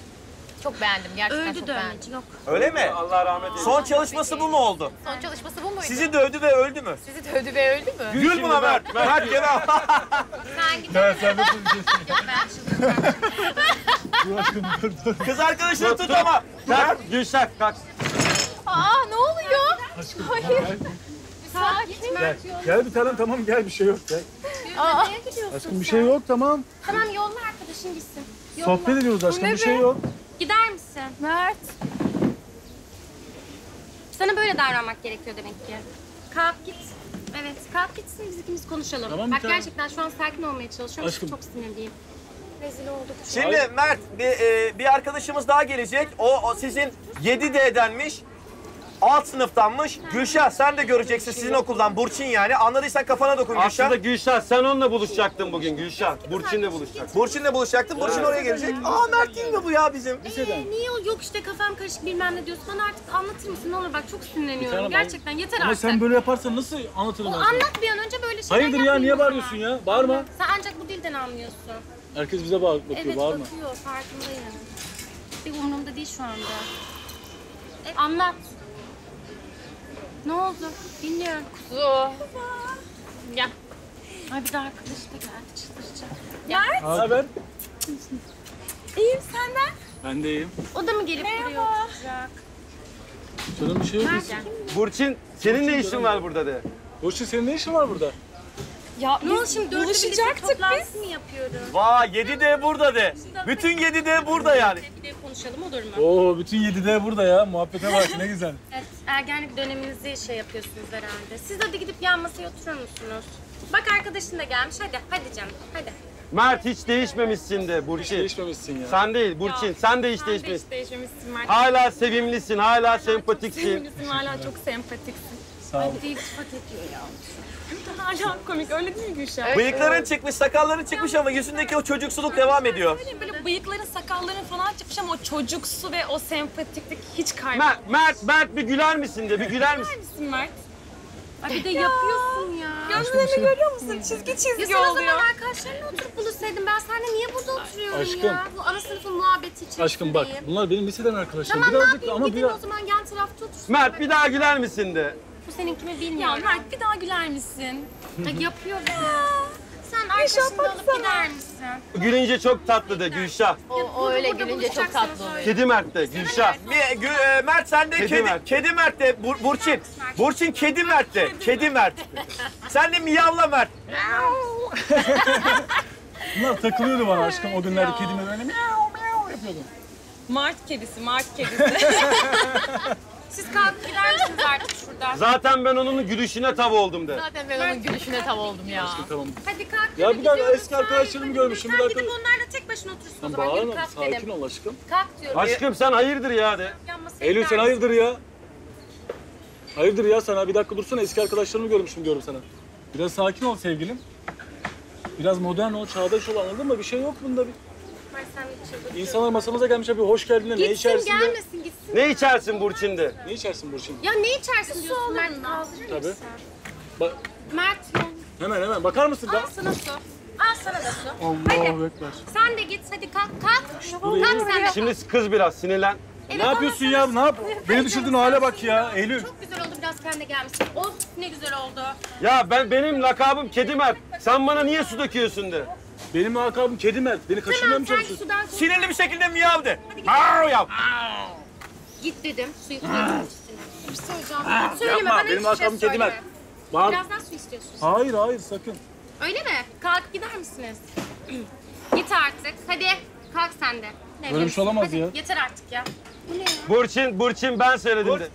Çok beğendim. Gerçekten Öldü çok beğendim. dövmeci yok. Öyle mi? Allah rahmet eylesin. Son çalışması bu mu oldu? Son çalışması bu muydu? Sizi dövdü ve öldü mü? Sizi dövdü ve öldü mü? Gül buna Mert. Mert gel al. Sen gider misin? Yok ben çıldıracağım. Dur aşkım dur dur. Kız arkadaşını tut ama. Kalk Gülşah kalk. Aa ne oluyor? Aşkım Hayır. gel. Sakin. Gel. Gel bir tanem tamam gel bir şey yok gel. Aa. Nereye gidiyorsun Aşkım sen? bir şey yok tamam. Tamam yolla arkadaşın gitsin. Yolla. Sohbet ediyoruz aşkım ne bir şey be? yok. Gider misin? Mert. Sana böyle davranmak gerekiyor demek ki. Kalk git. Evet kalk gitsin biz ikimiz konuşalım. Tamam, Bak bir tane. gerçekten şu an sakin olmaya çalışıyorum. Aşkım. Çok sinirliyim. Rezil olduk. Şimdi Mert bir, e, bir arkadaşımız daha gelecek. O, o sizin yedi D'denmiş. Alt sınıftanmış. Gülşah sen de göreceksin sizin okuldan. Burçin yani. Anladıysan kafana dokun Gülşah. Aslında Gülşah sen onunla buluşacaktın bugün Gülşah. Burçin'le buluşacaktın. Burçin'le buluşacaktın. Burçin oraya gelecek. Aa Mert değil mi bu ya bizim? Ee, niye o yok işte kafam karışık bilmem ne diyorsun. Bana artık anlatır mısın? Ne olur bak çok sinirleniyorum. tanem, Gerçekten yeter Ama artık. sen böyle yaparsan nasıl anlatırım O ben sana? anlat bir an önce böyle şeyler Hayırdır ya yapmayayım niye o zaman. bağırıyorsun ya? Bağırma. Sen ancak bu dilden anlıyorsun. Herkes bize bağır, bakıyor Evet bağırma. bakıyor farkındayım. Bir umurumda değil şu anda. E, anlat. Ne oldu? Dinliyorum. Kuzu. Gel. Ay bir de arkadaş da geldi çıldıracak. Mert. Ne haber? İyiyim senden. Ben de iyiyim. O da mı gelip buraya oturacak? Canım bir şey yok. Nerede? Burçin senin ne işin var burada de. Burçin senin ne işin var burada? Ya Ne oldu şimdi? Dördü birlikte buluşacaktık toplantısı mı yapıyoruz? Vay yedi D burada de. Bütün yedi D burada yani. Bir de konuşalım olur mu? Oo bütün yedi D burada ya. Muhabbete bak ne güzel. Evet, ergenlik döneminizi şey yapıyorsunuz herhalde. Siz hadi gidip yan masaya oturur musunuz? Bak arkadaşın da gelmiş. Hadi, hadi canım. Hadi. Mert hiç değişmemişsin de Hiç Burçin. değişmemişsin ya. Sen değil Burçin sen de hiç Sen de değişmemişsin. hiç değişmemişsin Mert. Hala sevimlisin, hala Çok sempatiksin. sevimlisin, hala çok sempatiksin. Sağ ol. Bir de iltifat ediyor ya. Hala komik, öyle değil mi Gülşah? Bıyıkların çıkmış, sakalların çıkmış ama yüzündeki o çocuksuluk devam ediyor. Böyle bıyıkların, sakalların falan çıkmış ama o çocuksu ve o sempatiklik hiç kaybolmuyor. Mert, Mert, Mert bir güler misin de bir güler misin? Misin Mert? Ay bir de yapıyorsun ya. Gözlerini görüyor musun? Çizgi Ya çizgi sen o zaman oluyor. arkadaşlarınla oturup buluşsaydın. Ben seninle niye burada oturuyorum Aşkım. ya? Bu ana sınıfın muhabbeti içerisindeyim. Aşkım bak bunlar benim liseden arkadaşlarım. Tamam ne Birazcık yapayım? ama Gidin biraz... o zaman yan tarafta otursun. Mert bir daha güler misin de? Bu seninkini Ya bilmiyorum. Mert bir daha güler misin? Ay, yapıyor bir de. Sen arkadaşını da alıp gider misin? Gülünce çok tatlı de Gülşah. O, o öyle gülünce çok tatlı oluyor. Kedi Mert de Gülşah. Bir, Gü- e, Mert sen de Kedi kedi, Mert. kedi Mert de Bur- Burçin. Burçin kedi Mert de. Kedi Mert. Sen de miyavla Mert. Bunlar takılıyordu bana aşkım o günlerde kedime böyle miyav miyav yapıyordum. Mart kedisi, Mart kedisi. Siz kalkıp gider misiniz artık şuradan? Zaten ben onun gülüşüne tav oldum de. Zaten ben onun gülüşüne tav oldum ya. Tamam. Hadi kalk. Ya yürü, bir dakika, gidiyoruz. eski arkadaşlarımı Hadi, görmüşüm, Sen bir dakika. gidip onlarla tek başına otursun o Sen zaman. Yürü bağırma kalk sakin dedim. ol aşkım. Kalk diyorum. Aşkım sen hayırdır ya de. Yan masaya Eylül gider sen misin? hayırdır ya? Hayırdır ya sana? Bir dakika dursana eski arkadaşlarımı görmüşüm diyorum sana. Biraz sakin ol sevgilim. Biraz modern ol, çağdaş ol anladın mı? Bir şey yok bunda. Bir... Ay, sen bir çıldırdın. İnsanlar masamıza gelmişler bir hoş geldinler. Ne Gitsin içersin de? gelmesin gitsin. Ne içersin Burçin de? Ne içersin Burçin? Ya ne içersin diyorsun Mert? Kaldırır Tabii. mısın? Bak Mert hemen hemen bakar mısın al da? sana su. Al sana da su. Allahu ekber. Sen de git hadi kalk kalk. buraya Kalk sen de. Şimdi kız biraz sinirlen. Evet, Ne yapıyorsun ya? Ne yap? Beni düşürdüğün hale bak ya Eylül. Çok güzel oldu biraz kendine gelmişsin. Of ne güzel oldu. Ya ben benim lakabım Kedi Mert. Sen bana niye su döküyorsun de? Benim lakabım Kedi Mert. Beni kaçırmaya Tamam mı sen çalışıyorsun? sudan koy. Sinirli bir şekilde miyav de. Miyav yap. Git dedim. Suyu koydum üstüne. Bir şey söyleyeceğim. Söyleme Yapma, bana benim hiçbir şey lakabım Kedi Mert. söyleme. Bağır. Birazdan su istiyorsun. Hayır hayır sakın. Öyle mi? Kalkıp gider misiniz? Git artık. Hadi kalk sen de. Ne Böyle bir şey olamaz Hadi, ya. Yeter artık ya. Bu ne ya? Burçin, Burçin ben söyledim de.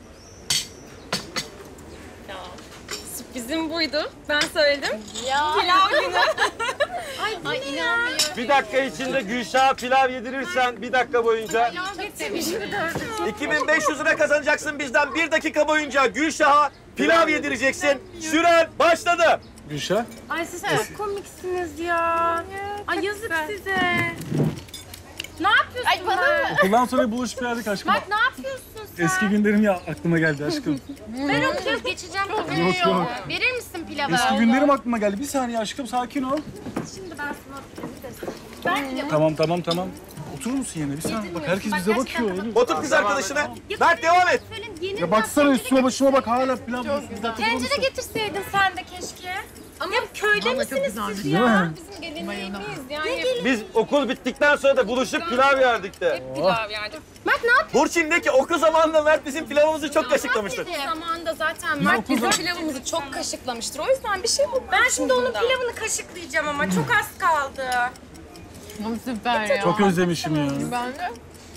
Sürprizim buydu. Ben söyledim. Ya. Pilav günü. Ay bu Ay ne ya? inanmıyorum. Bir dakika içinde Gülşah'a pilav yedirirsen bir dakika boyunca. Çok sevmişim. iki bin beş yüz lira kazanacaksın bizden. Bir dakika boyunca Gülşah'a pilav yedireceksin. Süren başladı. Gülşah. Ay siz çok komiksiniz ya. Ay yazık size. Ne yapıyorsun Ay bana Mert? mı? Okuldan sonra buluşup geldik aşkım. Mert ne yapıyorsun sen? Eski günlerim ya aklıma geldi aşkım. Ver o pilavı geçeceğim. Yok, yok. Verir misin pilavı? Eski günlerim aklıma geldi. Bir saniye aşkım sakin ol. Şimdi ben sana pilavı göstereyim. Ben pilavı. Tamam tamam tamam. Oturur musun yine? Bir saniye. Bak herkes Bak, bize gerçekten bakıyor. kapat- Eylül. Otur kız arkadaşına. Mert devam et. Söyleyeyim, yeni Ya baksana üstüme başıma bak hala pilav. Bir dakika durur Tencere musun? getirseydin sen de keşke. Ama Köyde misiniz siz Değil ya? mi? bizim geleneğimiz yani. Biz okul bittikten sonra da buluşup pilav yerdik de. Hep pilav yerdik. Mert ne yapıyorsun? Burçin de ki okul zamanında Mert bizim pilavımızı çok kaşıklamıştır. Zamanında zaten Mert bizim pilavımızı çok kaşıklamıştır. O yüzden bir şey olmaz. Ben şimdi onun pilavını kaşıklayacağım ama çok az kaldı. Süper ya. Çok özlemişim ya. Ben de.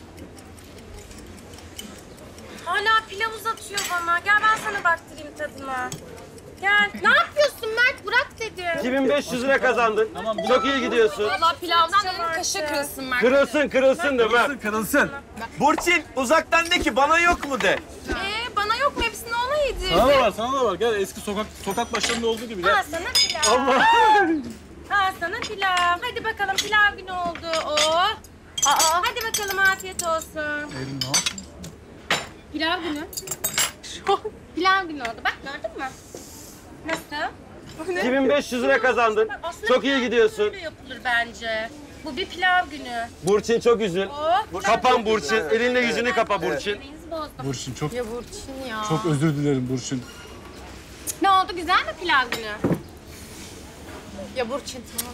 Hala pilav uzatıyor bana. Gel ben sana baktırayım tadına. Gel. Ne yapıyorsun Mert? Bırak dedim. iki bin beş yüz lira kazandın. Tamam, bir Çok iyi gidiyorsun. Valla pilavdan elin kaşığı kırılsın Mert. Kırılsın kırılsın de Mert. Kırılsın, kırılsın. Burçin uzaktan de ki bana yok mu de. Ee, bana yok mu? Hepsini ona yedirdi. Sana da var, sana da var. Gel eski sokak sokak başlarında olduğu gibi Al gel. sana pilav. Allah. Al sana pilav. Hadi bakalım pilav günü oldu. Oh. Aa, hadi bakalım afiyet olsun. Eylül ne yapıyorsun? Pilav günü. Pilav günü oldu. Bak gördün mü? Nasıl? iki bin beş yüz lira kazandın. Aslında Çok iyi pilav gidiyorsun. Böyle yapılır bence. Bu bir pilav günü. Burçin çok üzül. Oh. Kapan Burçin. Elinle yüzünü kapa Burçin. Elinizi bozdum. Burçin çok Ya Burçin ya. çok özür dilerim Burçin. Ne oldu? Güzel mi pilav günü? Ya Burçin tamam.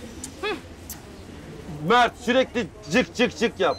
Mert sürekli cık cık cık yap.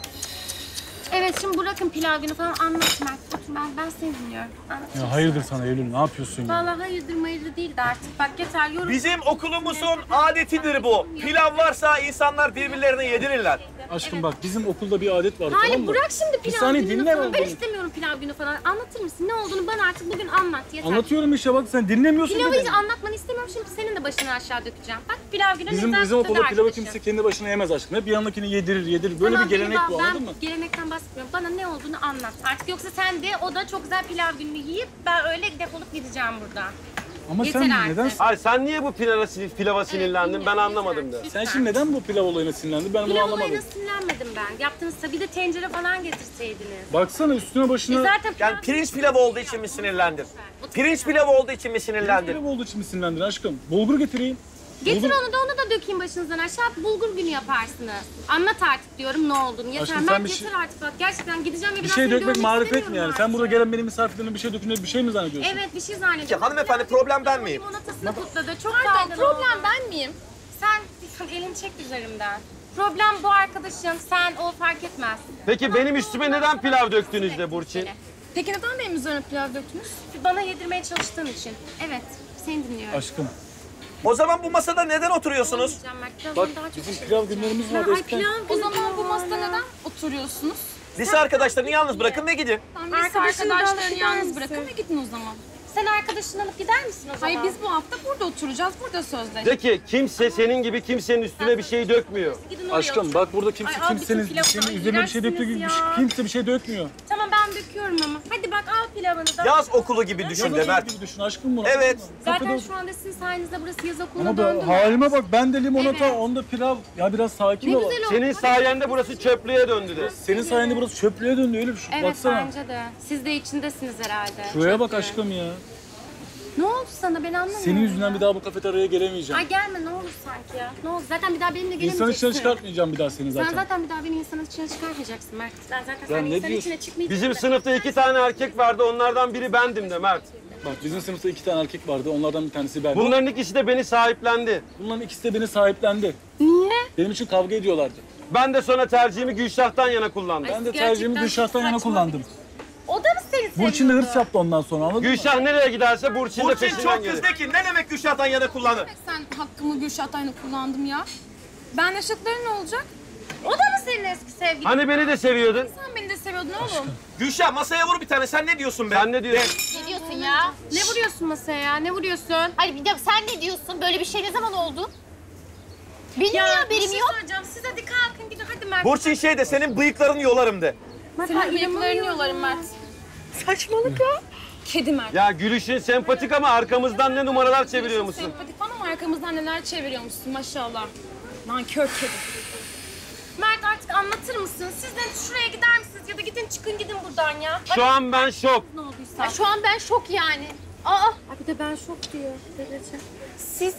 Evet şimdi bırakın pilav günü falan anlat Mert. Otur ben, ben seni dinliyorum. Anlat. Ya hayırdır sana Eylül ne yapıyorsun ya? Vallahi hayırdır mayırdır değil de artık. Bak yeter yorum. Bizim okulumuzun adetidir bu. Pilav varsa insanlar birbirlerine yedirirler. Aşkım bak bizim okulda bir adet vardı Hayır tamam mı? bırak şimdi Bir pilav saniye gününü dinle falan. beni. Ben istemiyorum pilav günü falan. Anlatır mısın? Ne olduğunu bana artık bugün anlat yeter. Anlatıyorum işte bak sen dinlemiyorsun Pilavı beni. hiç anlatmanı istemiyorum. Şimdi senin de başını aşağı dökeceğim. Bak pilav günü Bizim neden bizim okulda tadı pilavı arkadaşı. kimse kendi başına yemez aşkım. Hep yanındakini yedirir yedirir. Böyle Tamam, bir gelenek ben- bu anladın mı? Ben gelenekten bahsetmiyorum. Bana ne olduğunu anlat. Artık yoksa sen de o da çok güzel pilav gününü yiyip ben öyle defolup gideceğim buradan. Ama Yeter sen artık. neden Ay sen niye bu pilava, pilava sinirlendin ben anlamadım da. sen şimdi neden bu pilav olayına sinirlendin? Ben bunu Pilav anlamadım. olayına sinirlenmedim ben. Yaptığınızda bir de tencere falan getirseydiniz. Baksana üstüne E başına zaten pilav Yani pirinç pilavı olduğu için mi sinirlendin? Pirinç pilavı olduğu için mi sinirlendin? pilav olduğu için mi sinirlendin aşkım? Bulgur getireyim. Getir Bulgur- onu da onu da dökeyim başınızdan aşağı. Bulgur günü yaparsınız. Anlat artık diyorum ne olduğunu. Yeter. Aşkım, sen Mert bir şey- yeter artık bak. Gerçekten gideceğim ve Bir biraz şey seni dökmek görmek marifet mi istemiyorum yani? Sen burada artık. gelen benim misafirlerime bir şey dökünce bir şey mi zannediyorsun? Evet bir şey zannediyorum. Ki hanımefendi, problem ben miyim? Limonatasını kutladı. Çok Pardon, faydalı problem oldu. ben miyim? Sen sen elini çek üzerimden. Problem bu arkadaşın. Sen o fark etmez. Peki benim üstüme neden pilav döktünüz de Burçin? Peki neden benim üzerime pilav döktünüz? Bana yedirmeye çalıştığın için. Evet. Seni dinliyorum. Aşkım O zaman bu masada neden oturuyorsunuz? Olmayacağım Mert. Birazdan bak daha çok bizim şey- pilav günlerimiz vardı Ay eskiden. pilav O günü zaman bu ya. masada neden oturuyorsunuz? Lise arkadaşlarını yalnız bırakın ve gidin. Tamam, lise Arkadaşını da alıp arkadaşlarını gider yalnız misin? bırakın ve gidin o zaman. Sen arkadaşını alıp gider misin o zaman? Hayır biz bu hafta burada oturacağız, burada sözleştik. De ki kimse senin gibi kimsenin üstüne bir şey dökmüyor. Gidin oraya Aşkım oturun. bak burada kimse Ay, al kimsenin bütün pilavı senin da üzerine bir şey döktüğü gibi yersiniz bir şey- ya. kimse bir şey dökmüyor. Tamam ben döküyorum ama. Hadi bak al pilavını da. Yaz okulu gibi düşün de Yaz Mert. gibi düşün aşkım bunu. Evet. Zaten Kafede- şu anda sizin sayenizde burası yaz okuluna Ama döndü. ben, halime bak ben de limonata Evet. onda pilav. Ya biraz sakin Ne ol. güzel oldu. Senin sayende burası çöplüğe döndü de. Senin sayende burası çöplüğe döndü öyle şu Evet baksana. bence de. Siz de içindesiniz herhalde. Şuraya bak Çok iyi. aşkım ya. Ne oldu sana ben anlamıyorum. Senin yüzünden ya. bir daha bu kafeteryaya gelemeyeceğim. Ay gelme ne olur sanki ya. Ne olur zaten bir daha benimle gelemeyeceksin. İnsan içine çıkartmayacağım bir daha seni Sen zaten. zaten bir daha beni insanın içine çıkarmayacaksın Mert. Sen zaten sen ne insan diyorsun? içine çıkmayacaksın. Bizim sınıfta iki tane erkek vardı onlardan biri bendim de Mert. Bak bizim sınıfta iki tane erkek vardı. Onlardan bir tanesi ben. Bunların ikisi de beni sahiplendi. Bunların ikisi de beni sahiplendi. Niye? Benim için kavga ediyorlardı. Ben de sonra tercihimi Gülşah'tan yana kullandım. Ben de Gerçekten tercihimi çok Gülşah'tan yana saçma. kullandım. O da mı seni seviyordu? Burçin de hırs yaptı ondan sonra anladın mı? Gülşah nereye giderse Burçin de Burçin peşinden çok gelir. kızdı ki ne demek Gülşah'tan yana kullanır? Sen hakkımı Gülşah'tan kullandım ya. Ben Neşetlerin ne olacak? O da mı senin eski sevgilin? Hani beni de seviyordun? Sen beni de seviyordun oğlum. Gülşah masaya vur bir tane, sen ne diyorsun be? Sen ne diyorsun? Ne diyorsun ya? Ne vuruyorsun masaya ya? Ne vuruyorsun? Hayır bir dakika sen ne diyorsun? Böyle bir şey ne zaman oldu? Benim ya, bir haberim şey yok. söyleyeceğim. Siz hadi kalkın gidin hadi Mert. Burçin şey de senin bıyıklarını yolarım de. Mert, Senin ben bıyıklarını inanamıyorum. yolarım Mert. Saçmalık ya. Kedi Mert. Ya gülüşün sempatik ama arkamızdan ne numaralar çeviriyor musun? Sempatik falan ama arkamızdan neler çeviriyormuşsun maşallah. Nankör kedi. Mert artık anlatır mısın? Siz de şuraya gider misiniz? Ya da gidin çıkın gidin buradan ya. Şu an ben şok. Ne olduysa. Ya şu an ben şok yani. Aa, Ay bir de ben şok diyor. Dedeciğim. Siz...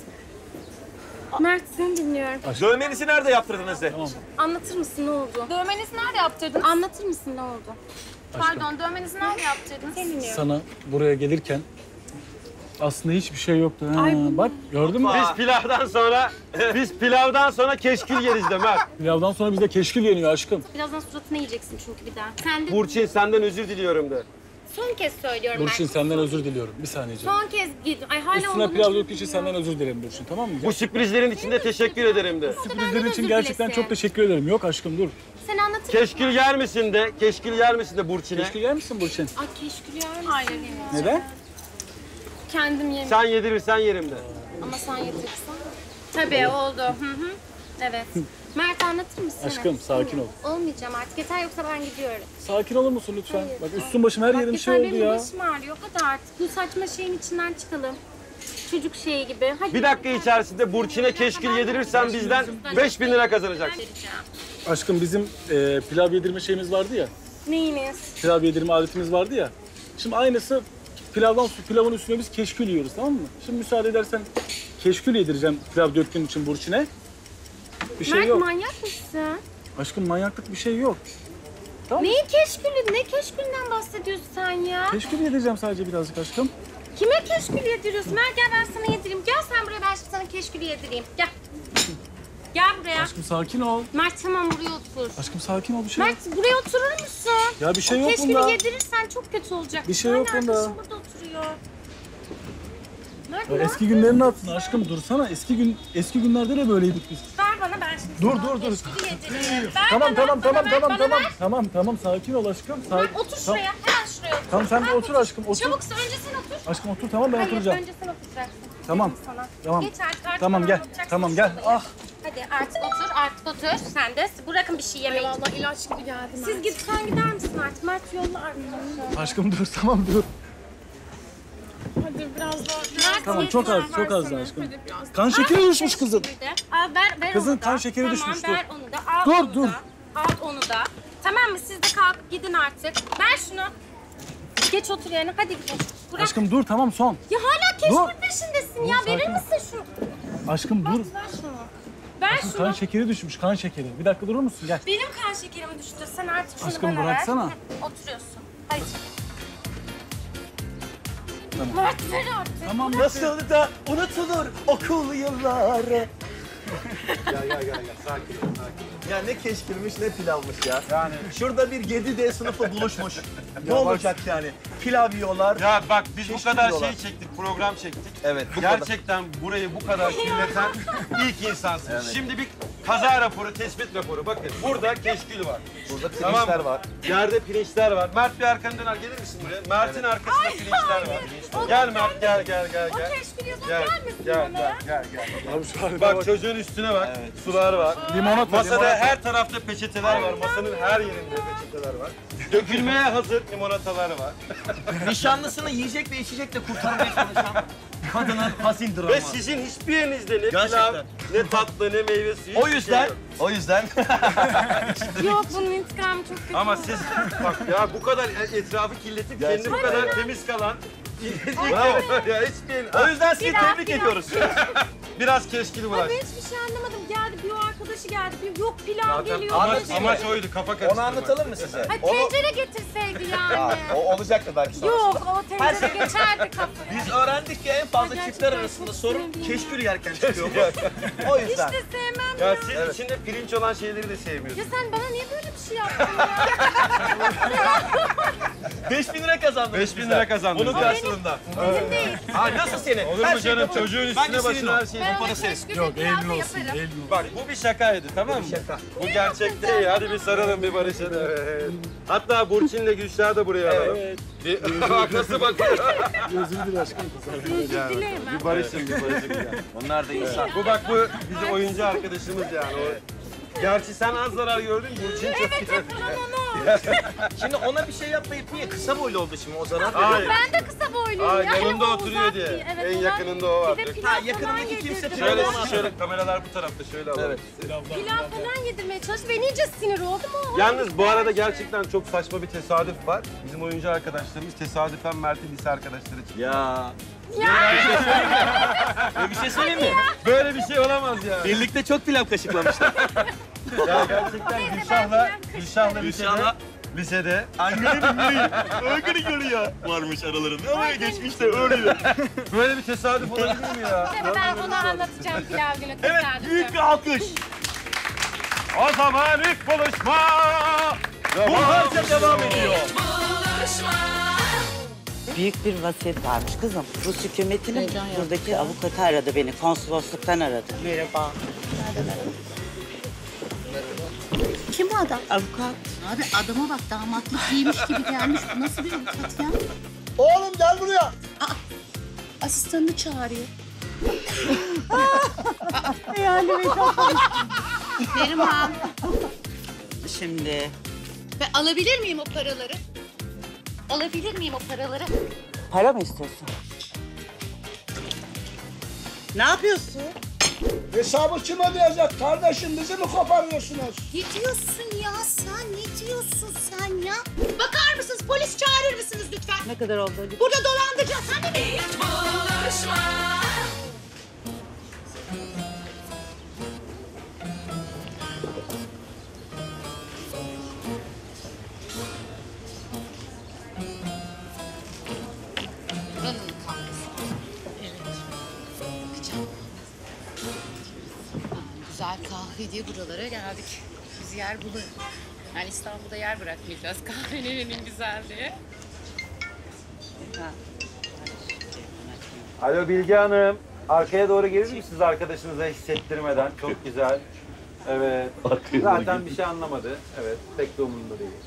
Mert seni dinliyorum. Dövmenizi nerede yaptırdınız de? Tamam. Anlatır mısın ne oldu? Dövmenizi nerede yaptırdın? Anlatır mısın ne oldu? Pardon dövmenizi nerede yaptırdın? Seni dinliyorum. Sana buraya gelirken Aslında hiçbir şey yoktu. Ha, bak gördün mü? Biz pilavdan sonra, biz pilavdan sonra keşkül yeriz de Mert. Pilavdan sonra bizde keşkül yeniyor aşkım. Birazdan suratına yiyeceksin çünkü bir daha. Sen de Burçin senden özür diliyorum de. son kez söylüyorum Burçin Mert. senden özür diliyorum. Bir saniye canım. Son kez git. Ay hala Üstüne ondan pilav özür döktüğü için diliyorum. senden özür dilerim Burçin, tamam mı? Bu sürprizlerin için de teşekkür ederim de. Sürprizlerin için özür gerçekten dilesin. çok teşekkür ederim. Yok aşkım dur. Sen anlatır Keşkül yer misin de, keşkül yer misin de Burçin'e? Keşkül yer misin Burçin? Ay keşkül yer misin? Hayır. Neden? Kendim yemeyeyim. Sen yedirirsen yerim de. Ama sen yedirirsen. Tabii oldu. Hı hı. Evet. Mert anlatır mısın? Aşkım sakin ol. Olmayacağım artık. Yeter yoksa ben gidiyorum. Sakin olur musun lütfen? Bak üstüm başım her yerim şey oldu benim ya. başım ağrıyor. Hadi artık. Bu saçma şeyin içinden çıkalım. Çocuk şeyi gibi. Hadi. Bir dakika içerisinde Burçin'e keşkül yedirirsen bizden beş bin lira kazanacaksın. Vereceğim. Aşkım bizim e, pilav yedirme şeyimiz vardı ya. Neyiniz? Pilav yedirme adetimiz vardı ya. Şimdi aynısı pilavdan pilavın üstüne biz keşkül yiyoruz, tamam mı? Şimdi müsaade edersen keşkül yedireceğim pilav döktüğün için Burçin'e. Bir şey Mert yok. manyak mısın? Aşkım manyaklık bir şey yok. Tamam. Neyin keşkülü? Ne keşkülden bahsediyorsun sen ya? Keşkül yedireceğim sadece birazcık aşkım. Kime keşkül yediriyorsun? Mert gel ben sana yedireyim. Gel sen buraya ben şimdi sana keşkülü yedireyim. Gel. Gel buraya. Aşkım sakin ol. Mert tamam buraya otur. Aşkım sakin ol, bir şey yok. Mert buraya oturur musun? Ya bir şey o yok keşkülü bunda. yedirirsen çok kötü olacak. Bir şey yok Hani bunda. arkadaşım burada oturuyor. Mert Ya ne eski yapıyorsun? günlerin aklına aşkım dursana. Eski gün eski günlerde de böyleydik biz. Ver bana ben şimdi Dur, sana dur, dur. keşkülü yedireyim. Ver Tamam bana, tamam bana tamam ver, tamam bana tamam. ver. Tamam tamam sakin ol aşkım. Sakin. Mert otur şuraya. Hemen şuraya otur. Tamam sen de Mert otur aşkım, otur. Çabuk önce sen otur. Aşkım otur, tamam ben Hayır oturacağım. önce sen oturacaksın. Tamam. Dedim sana. Tamam. Geç artık artık Tamam bana gel. anlatacaksın Tamam şu gel. olayı. Ah. Hadi artık otur artık otur. Sen de bırakın bir şey yemeyi. Vallahi ilaç gibi geldi. Siz git sen gider misin artık? Mert yolla arkadaşlar. Aşkım dur, tamam dur. Hadi biraz daha. Mert Tamam yeter, çok az, versene. çok az da aşkım. Hadi biraz. Kan şekeri düşmüş kızın. Bir de. Al ver, ver Kızın onu da. kan şekeri tamam, düşmüş, ver dur. onu da. Al Dur, onu dur. da. Al onu da. Tamam mı? Siz de kalkıp gidin artık. Ver şunu. Geç otur yerine. Hadi git. Bırak. Aşkım dur, tamam son. Ya hala Dur. keşfin peşindesin ya. Dur, Verir sakin. misin şunu? Aşkım dur. Ver şunu. Ver Aşkım, şunu. kan şekeri düşmüş, kan şekeri. Bir dakika durur musun? Gel. Benim kan şekerim düştü. Sen artık şunu Aşkım, bana bıraksana. ver. Oturuyorsun. Hayır. Tamam. Mert ver artık. Tamam. Nasıl da unutulur okul yılları. Gel gel gel gel sakin ol sakin ol. Ya ne keşkülmüş ne pilavmış ya. Yani şurada bir yedi D sınıfı buluşmuş. ne bak- olacak yani? Pilav yiyorlar. Ya bak biz bu Keşkül kadar diyorlar. şey çektik, program çektik. Evet bu kadar. Gerçekten burayı bu kadar kirleten ilk insansın. Şimdi bir kaza raporu, tespit raporu. Bakın burada keşkül var. Burada Tamam. pirinçler var. Yerde pirinçler var. Mert bir arkanı döner, gelir misin buraya? Mert'in arkasında pirinçler var. Gel Mert, gel gel gel O gel. keşkül yazan Gel, gelmesin gel, bana. gel, gel, gel. Abi şu halime Bak bak. çocuğun üstüne bak. Sular var. Limonata, Masada limonata. her tarafta peçeteler var. Masanın her yerinde peçeteler var. Dökülmeye hazır limonatalar var. Nişanlısını yiyecek ve içecekle kurtarmaya çalışan kadının hazin dramı. Ve sizin hiçbir yerinizde ne pilav, Gerçekten. ne tatlı, ne meyve suyu. O hiçbir yüzden, şey yok. o yüzden Yok bunun intikamı çok kötü. Ama siz bak ya bu kadar etrafı kirletip kendi bu kadar temiz kalan Bravo. ya hiçbir o yüzden sizi Pilav, tebrik pilav. ediyoruz. biraz keşkili bırak. Ben hiçbir şey anlamadım. Geldi bir o arkadaşı geldi. Bir yok pilav Zaten geliyor. amaç, bir şey. amaç oydu kafa karıştırmak. Onu anlatalım mı size? Ay Onu, tencere getirseydi yani. o olacaktı belki sonrasında. Yok o tencere geçerdi kafaya. Biz öğrendik ki en fazla Ay, çiftler gerçekten arasında çok sorun sinirliyim keşkül yerken çıkıyor. o yüzden. İşte sevmem Ya ya. siz içinde pirinç olan şeyleri de sevmiyorsunuz. Ya sen bana niye böyle bir şey yaptın ya? beş bin lira kazandın. beş bin lira kazandınız. Bunun karşılığında. Benim değil. Ha nasıl senin? Olur Her mu şey canım? yapılır. Çocuğun Bence üstüne senin başına o. her şeyi. Ben bana ona sev. keşkül Yok, pilav da eğlin olsun, yaparım. eğlin olsun. Bak bu bir şakaydı tamam mı? Şaka. Bu gerçek değil. Hadi bir saralım bir barışalım. Evet. Hatta Burçin'le Gülşah'ı da buraya alalım. Evet. Bir arkası bakıyor. Özür dilerim aşkım. Özür dilerim ben. Bir barışın bir barışın. yani. Onlar da insan. Bu bak bu bizim oyuncu arkadaşımız yani. O... Gerçi sen az zarar gördün, Burçin çok Evet hep bana onu. Şimdi ona bir şey yapmayıp niye kısa boylu oldu şimdi o zarar? Hayır. Ben de kısa boyluyum Aa, ya. yanında Hem o oturuyor uzak diye. değil. Evet, En uzak. yakınında o var. Bir de pilav Ha, falan yakınındaki kimse yedirdim. Şöyle Ona- şöyle kameralar bu tarafta şöyle alalım. Evet. Pilav falan yedirmeye çalış. Ben iyice sinir oldum o. Yalnız bu arada gerçekten çok saçma bir tesadüf var. Bizim oyuncu arkadaşlarımız tesadüfen Mert'in lise arkadaşları çıktı. Ya. Ya. Bir şey söyleyeyim mi? Böyle bir şey olamaz ya. Birlikte çok pilav kaşıklamışlar. Ya gerçekten Gülşah'la Gülşah'la lisede Gülşah'la lisede. Ankara'nın biri. Ankara görüyor. Varmış aralarında ama geçmişte öyle. Böyle bir tesadüf olabilir mi ya? Tabii ben onu anlatacağım pilav günü Evet, tesadüfü. büyük bir alkış. O zaman ilk buluşma. Bu harca devam ediyor. Büyük bir vasiyet varmış kızım. Rus hükümetinin buradaki avukatı aradı beni. Konsolosluktan aradı. Merhaba. Kim bu adam? Avukat. Abi adama bak damatlık giymiş gibi gelmiş. Bu nasıl bir avukat ya? Oğlum gel buraya. Asistanını çağırıyor. Neriman. Şimdi Ve alabilir miyim o paraları? Alabilir miyim o paraları? para mı istiyorsun? Ne yapıyorsun? Hesabı kim ödeyecek? Kardeşim bizi mi koparıyorsunuz? Ne diyorsun ya sen? Ne diyorsun sen ya? Bakar mısınız? Polis çağırır mısınız lütfen? Ne kadar oldu Ali? Burada dolandıracağız. Sen de mi? Buranın kahvesi. Evet. Bakacağım. Güzel kahve diye buralara geldik. Biz yer bulur. Yani İstanbul'da yer bırakmayacağız kahvelerinin güzelliği. Alo Bilge Hanım. Arkaya doğru gelir misiniz arkadaşınıza hissettirmeden? Çok güzel. Evet. Zaten bir şey anlamadı. Evet. Pek de umurunda değil.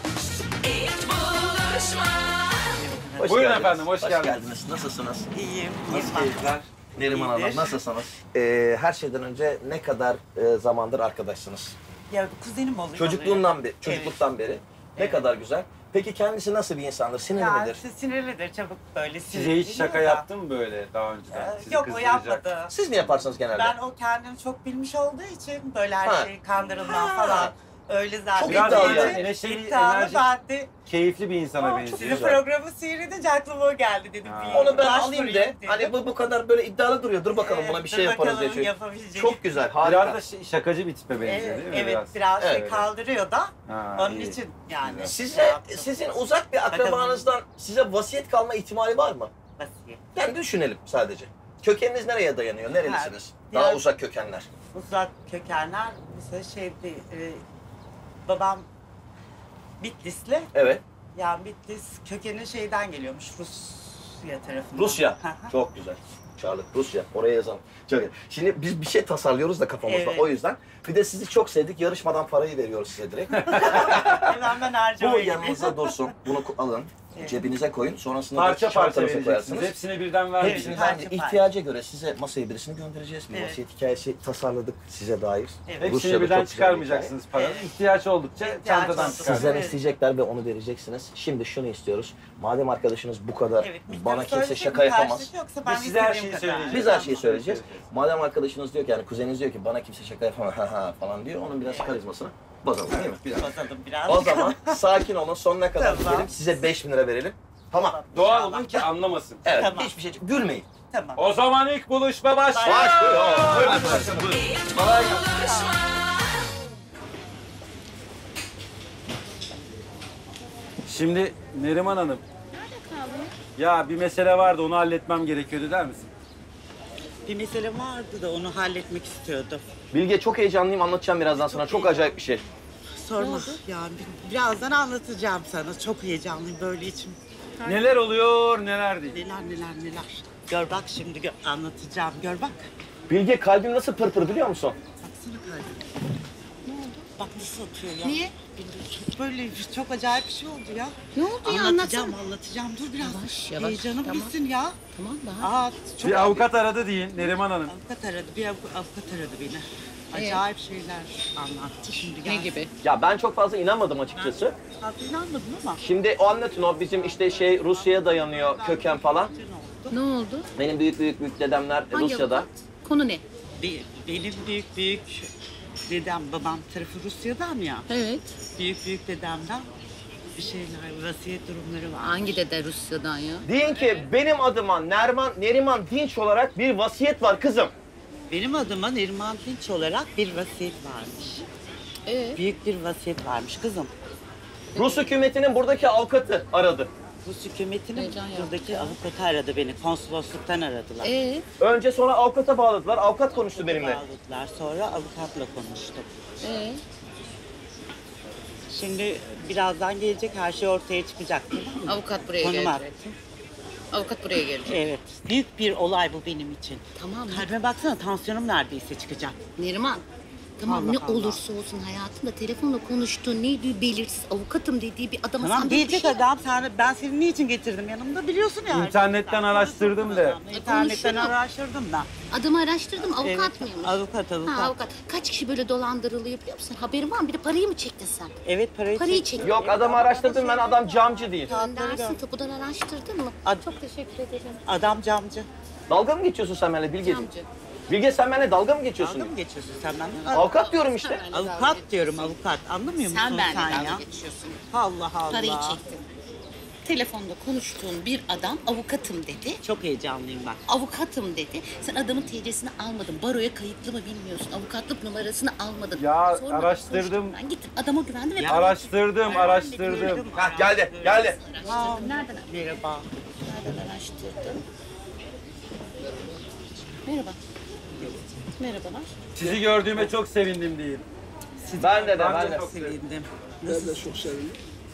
Hoş Buyurun geldiniz. efendim, hoş geldiniz. geldiniz. Nasılsınız? İyiyim. Nasıl keyifler? Neriman Hanım, İyidir. nasılsınız? Ee, her şeyden önce ne kadar e, zamandır arkadaşsınız? Ya kuzenim oluyor. Çocukluğundan beri, çocukluktan beri. Ne Evet. kadar güzel. Peki kendisi nasıl bir insandır? Sinirli Ya midir? sinirlidir çabuk böyle Size sinirli. hiç şaka yaptı mı böyle daha önceden? Ee, Sizi Yok o kızdıracak. yapmadı. Siz mi yaparsınız genelde? Ben o kendini çok bilmiş olduğu için böyle her Ha. şeyi kandırılma falan öyle zaten. Çok Biraz iddialı. böyle neşeli, İddialı enerjik, ben de. keyifli bir insana Ama benziyor. Sizin programı seyredince aklıma o geldi dedim. Ha. Bir Onu ben başvurayım alayım de, dedim. hani bu bu kadar böyle iddialı duruyor. Dur bakalım Evet, buna bir dur şey yaparız diye. bakalım Çok- yapabilecek. Çok güzel, harika. Biraz da ş- şakacı bir tipe benziyor Evet, değil mi? evet biraz, biraz. şey Evet. kaldırıyor da Ha, onun iyi. için yani. Size, sizin uzak bir akrabanızdan size vasiyet kalma ihtimali var mı? Vasiyet. Yani düşünelim sadece. Kökeniniz nereye dayanıyor? Nerelisiniz? Ha, Daha ya- uzak kökenler. Uzak kökenler mesela şeydi, e, babam Bitlisli. Evet. Yani Bitlis kökeni şeyden geliyormuş, Rusya tarafından. Rusya. Hı hı. Çok güzel. Çağrı, Rusya. Oraya yazalım. Çok iyi. Şimdi biz bir şey tasarlıyoruz da kafamızda. Evet. O yüzden. Bir de sizi çok sevdik. Yarışmadan parayı veriyoruz size direkt. Hemen ben Bu harcamaya yanınızda dursun. Bunu ku- alın. Evet. Cebinize koyun. Sonrasında Parça da çantanıza parça vereceksiniz. koyarsınız. Hepsini birden Hepsini vermeyeceksiniz. Parça vermeyeceğiz. parça. İhtiyaca göre size masaya birisini göndereceğiz. Bir Evet. vasiyet hikayesi tasarladık size dair. Evet. Hepsini Rusya'da birden çok güzel bir çıkarmayacaksınız paranın. Evet. İhtiyaç oldukça İhtiyaç çantadan oldukça. çıkar. Sizden Evet. isteyecekler ve onu vereceksiniz. Şimdi şunu istiyoruz. Madem arkadaşınız bu kadar Evet, miktarı bana kimse söyleyecek şaka mi yapamaz. karşılık Yoksa ben Biz size her istediğim şeyi kadar. söyleyeceğiz. Biz her şeyi söyleyeceğiz. Madem arkadaşınız diyor ki yani kuzeniniz diyor ki bana kimse şaka yapamaz ha ha falan diyor. Onun biraz karizmasını bozalım değil mi? Biraz. Basalım biraz. O zaman sakin olun sonuna kadar Tamam. gidelim. Size beş bin lira verelim. Tamam. Doğal olun ki anlamasın. Evet Tamam. hiçbir şey gülmeyin. Tamam. O zaman ilk buluşma başlıyor. Başlıyor. Hadi bakalım, buyurun. Kolay gelsin. Şimdi Neriman Hanım. Nerede kaldın? Ya bir mesele vardı onu halletmem gerekiyordu der misin? Bir mesele vardı da onu halletmek istiyordum. Bilge çok heyecanlıyım anlatacağım birazdan sana. Çok acayip bir şey. Sorma. Yani bir- birazdan anlatacağım sana. Çok heyecanlıyım böyle içim. Neler oluyor neler değil. Neler neler neler. Gör bak şimdi gör, anlatacağım. Gör bak. Bilge kalbim nasıl pırpır biliyor musun? Baksana kalbim. Ne oldu? Bak nasıl atıyor ya. Niye? Bilmiyorum, Çok böyle çok acayip bir şey oldu ya. Ne oldu ya Anlatacağım, anlatsana. anlatacağım. Dur biraz. Yavaş, yavaş. Heyecanım Tamam. gitsin ya. Tamam daha. Aa, çok Bir avukat aradı deyin Neriman Hanım. Avukat aradı. Bir avukat, avukat aradı beni. Acayip şeyler anlattı şimdi. Ne gel. gibi? Ya ben çok fazla inanmadım açıkçası. Fazla inanmadım ama. Şimdi o anlatın o bizim işte şey Rusya'ya dayanıyor köken falan. Ne oldu? Benim büyük büyük büyük dedemler Hangi Rusya'da. avukat? Konu ne? Be- Benim büyük büyük dedem, babam tarafı Rusya'dan ya. Evet. Büyük büyük dedemden bir şeyler, vasiyet durumları var. Hangi dede Rusya'dan ya? Deyin ki benim adıma Nerman, Neriman Dinç olarak bir vasiyet var kızım. Benim adıma Neriman Dinç olarak bir vasiyet varmış. Ee? Büyük bir vasiyet varmış kızım. Rus hükümetinin buradaki avukatı aradı. Rus hükümetinin Heyecan yaptı buradaki ya. avukatı aradı beni. Konsolosluktan aradılar. Ee, Önce sonra avukata bağladılar. Avukat konuştu benimle. Bağladılar. Sonra avukatla konuştum. ee. Şimdi birazdan gelecek, her şey ortaya çıkacak. Tamam mı? Avukat buraya Konum gelecek. attım. Avukat buraya gelecek. Evet. Büyük bir olay bu benim için. Tamam mı? Kalbime baksana, tansiyonum neredeyse çıkacak. Neriman. Tamam Allah ne Allah. olursa olsun hayatında telefonla konuştuğu neydi belirsiz avukatım dediği bir adama Tamam, sen böyle bir gelecek şey adam. Sen, ben seni niçin getirdim yanımda biliyorsun ya. İnternetten araştırdım da. İnternetten Konuşurum. araştırdım da. Adamı araştırdım avukat Evet, mıymış? avukat, avukat. Ha, avukat. Kaç kişi böyle dolandırılıyor biliyor musun? Haberin var mı? Bir de parayı mı çektin sen? Evet, parayı, Parayı çek- çektin. Yok adamı araştırdım ben, adam camcı değil. Göndersin tapudan araştırdın mı? Ad- Çok teşekkür ederim. Adam camcı. Dalga mı geçiyorsun sen benimle Bilgeciğim? Camcı. Bilge sen benimle dalga mı geçiyorsun? Dalga mı geçiyorsun sen benden? Avukat diyorum işte. Avukat diyorum, avukat. Anlamıyor musun Sen sen, benimle dalga ya? geçiyorsun. Allah Allah. Parayı çektin. Telefonda konuştuğun bir adam avukatım dedi. Çok heyecanlıyım bak. Avukatım dedi. Sen adamın T C'sini almadın. Baroya kayıtlı mı bilmiyorsun. Avukatlık numarasını almadın. Ya, Sormadın, araştırdım. soruşturdun. Ben gittim adama güvendim ve Araştırdım, araştırdım. Hah geldi, geldi. araştırdım. Nereden, Merhaba. nereden araştırdın? Merhaba. Merhabalar. Sizi gördüğüme çok sevindim diyeyim. Ben de de, Ben ben de de. çok sevindim. Sevindim. Ben de çok sevindim.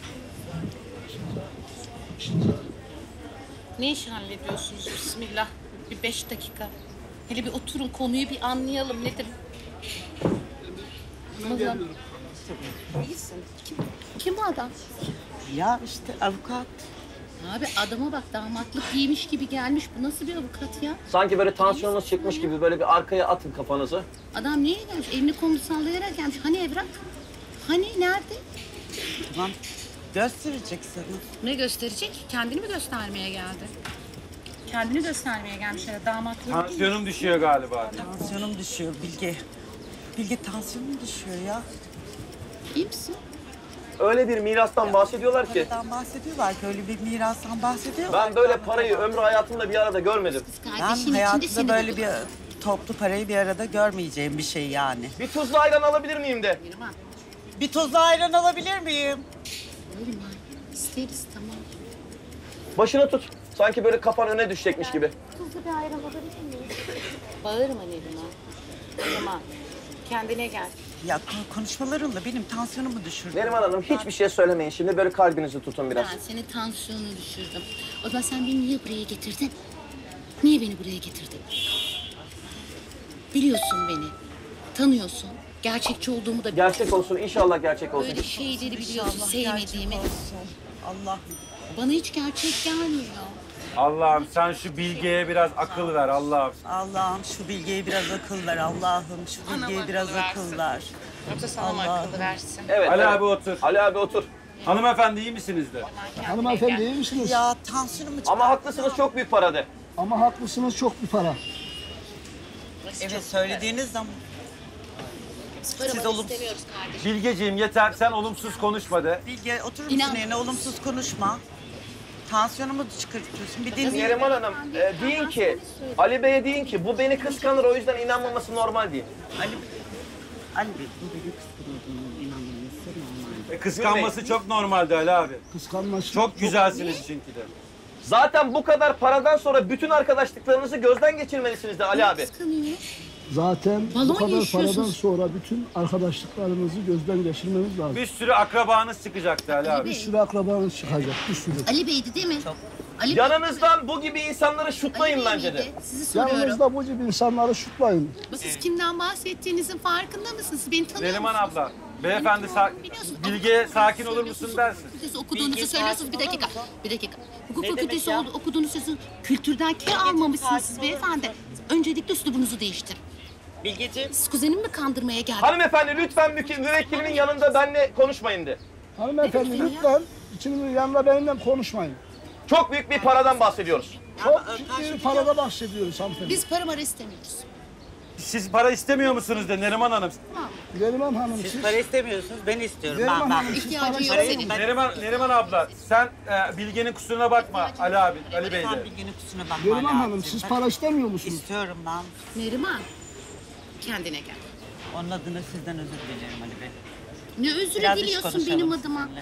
Ne iş hallediyorsunuz? Bismillah. Bir beş dakika. Hele bir oturun konuyu bir anlayalım nedir? Ramazan. İyisin. Kim, kim bu adam? Ya işte avukat. Abi adama bak damatlık giymiş gibi gelmiş. Bu nasıl bir avukat ya? Sanki böyle tansiyonunuz çıkmış gibi böyle bir arkaya atın kafanızı. Adam niye gelmiş? Elini kolunu sallayarak gelmiş. Hani evrak? Hani nerede? Tamam. Gösterecek sana. Ne gösterecek? Kendini mi göstermeye geldi? Kendini göstermeye gelmiş ya damatlık. Tansiyonum düşüyor galiba. Tansiyonum düşüyor Bilge. Bilge tansiyonum düşüyor ya. İyi misin? Öyle bir mirastan bahsediyorlar ki. Paradan bahsediyorlar ki, öyle bir mirastan bahsediyorlar. Ben böyle parayı ömrü hayatımda bir arada görmedim. Kız Ben kardeşin içinde hayatımda seni böyle buldu. bir toplu parayı bir arada görmeyeceğim bir şey yani. Bir tuzlu ayran alabilir miyim de? Neriman, Bir tozlu ayran alabilir miyim? Neriman. İsteriz tamam. Başını tut. Sanki böyle kafan öne düşecekmiş gibi. Tuzlu bir ayran alabilir miyim? Bağırma Neriman. Neriman. Kendine gel. Ya ko- konuşmalarınla benim tansiyonumu düşürdü. Neriman Hanım hiçbir şey söylemeyin. Şimdi böyle kalbinizi tutun biraz. Ben senin tansiyonunu düşürdüm. O zaman sen beni niye buraya getirdin? Niye beni buraya getirdin? Biliyorsun beni. Tanıyorsun. Gerçekçi olduğumu da biliyorsun. Gerçek olsun, inşallah gerçek olsun. Böyle şeyleri biliyorsun, İnşallah sevmediğimi. gerçek olsun. Allah. Bana hiç gerçek gelmiyor. Allah'ım sen şu Bilge'ye biraz akıl ver Allah'ım. Allah'ım şu Bilge'ye biraz akıl ver. Allah'ım şu Bilge'ye biraz akıl ver. Yoksa sana mı Allah. akıllı versin? Evet. Ali evet. abi otur. Ali abi otur. Hanımefendi iyi misiniz de? Hanımefendi iyi misiniz? Ya tansiyonumu çıkar. Ama haklısınız çok büyük para de. Ama haklısınız çok bir para. Evet söylediğiniz zaman. Siz olumsuz- istemiyoruz kardeşim. Bilgeciğim yeter sen olumsuz konuşma de. Bilge oturur musun İnan. yerine, olumsuz konuşma. Tansiyonumu çıkartıyorsun. Bir dinle. Neriman Hanım e, deyin ki, Ali Bey'e deyin ki bu beni kıskanır o yüzden inanmaması normal değil. Ali, Ali Bey, bu beni kıskanırdığının inanılması normal. E, kıskanması çok normaldi Ali abi. Kıskanması Çok güzelsiniz çünkü de. Zaten bu kadar paradan sonra bütün arkadaşlıklarınızı gözden geçirmelisiniz de Ali abi. Kıskanıyor. Zaten Balon bu kadar yaşıyorsunuz. paradan sonra bütün arkadaşlıklarınızı gözden geçirmeniz lazım. Bir sürü akrabanız çıkacaktı Ali abi. Bir sürü akrabanız çıkacak, bir sürü. Ali Bey'di değil mi? Çok. Ali Yanınızdan bu gibi insanları şutlayın Ali Bey bence de. miydi? Sizi soruyorum. Yanınızda bu gibi insanları şutlayın. Bu siz kimden bahsettiğinizin farkında mısınız? Siz beni tanıyor Neriman musunuz? abla, beyefendi sa- Biliyorsun, Bilge hukuk sakin fakültesi olur musun söylüyorsunuz, dersin. fakültesi okuduğunuzu Bilge söylüyorsunuz. Bir sakin dakika, olur musun? bir dakika. Hukuk Ne demek fakültesi ya? oldu, okuduğunuz sözün kültürden kar almamışsınız siz sakin olur beyefendi. Öncelikle üslubunuzu değiştirin. Bilgeciğim. Siz kuzenimi mi kandırmaya geldiniz? Hanımefendi lütfen mü- müvekkilimin yanında benimle konuşmayın de. Hanımefendi Evet ya. lütfen içinizin yanında benimle konuşmayın. Çok büyük bir paradan bahsediyoruz. Çok ciddi bir parada bahsediyoruz hanımefendi. Biz para mara istemiyoruz. Siz para istemiyor musunuz de Neriman Hanım? Neriman Hanım Siz siz... para istemiyorsunuz, ben istiyorum. Neriman Ben, ben. Hanım siz İhtiyacı para yok Parayı senin. ben- Neriman, Neriman abla sen e, Bilge'nin kusuruna bakma Ali abi, Ali Bey Sen de. Bilge'nin kusuruna bakma. Neriman Ali Hanım abicim. siz Ben para istemiyor musunuz? İstiyorum ben. Neriman, kendine gel. Onun adına sizden özür dilerim Ali Bey. Ne özür Biraz iş diliyorsun konuşalım benim adıma? sizinle.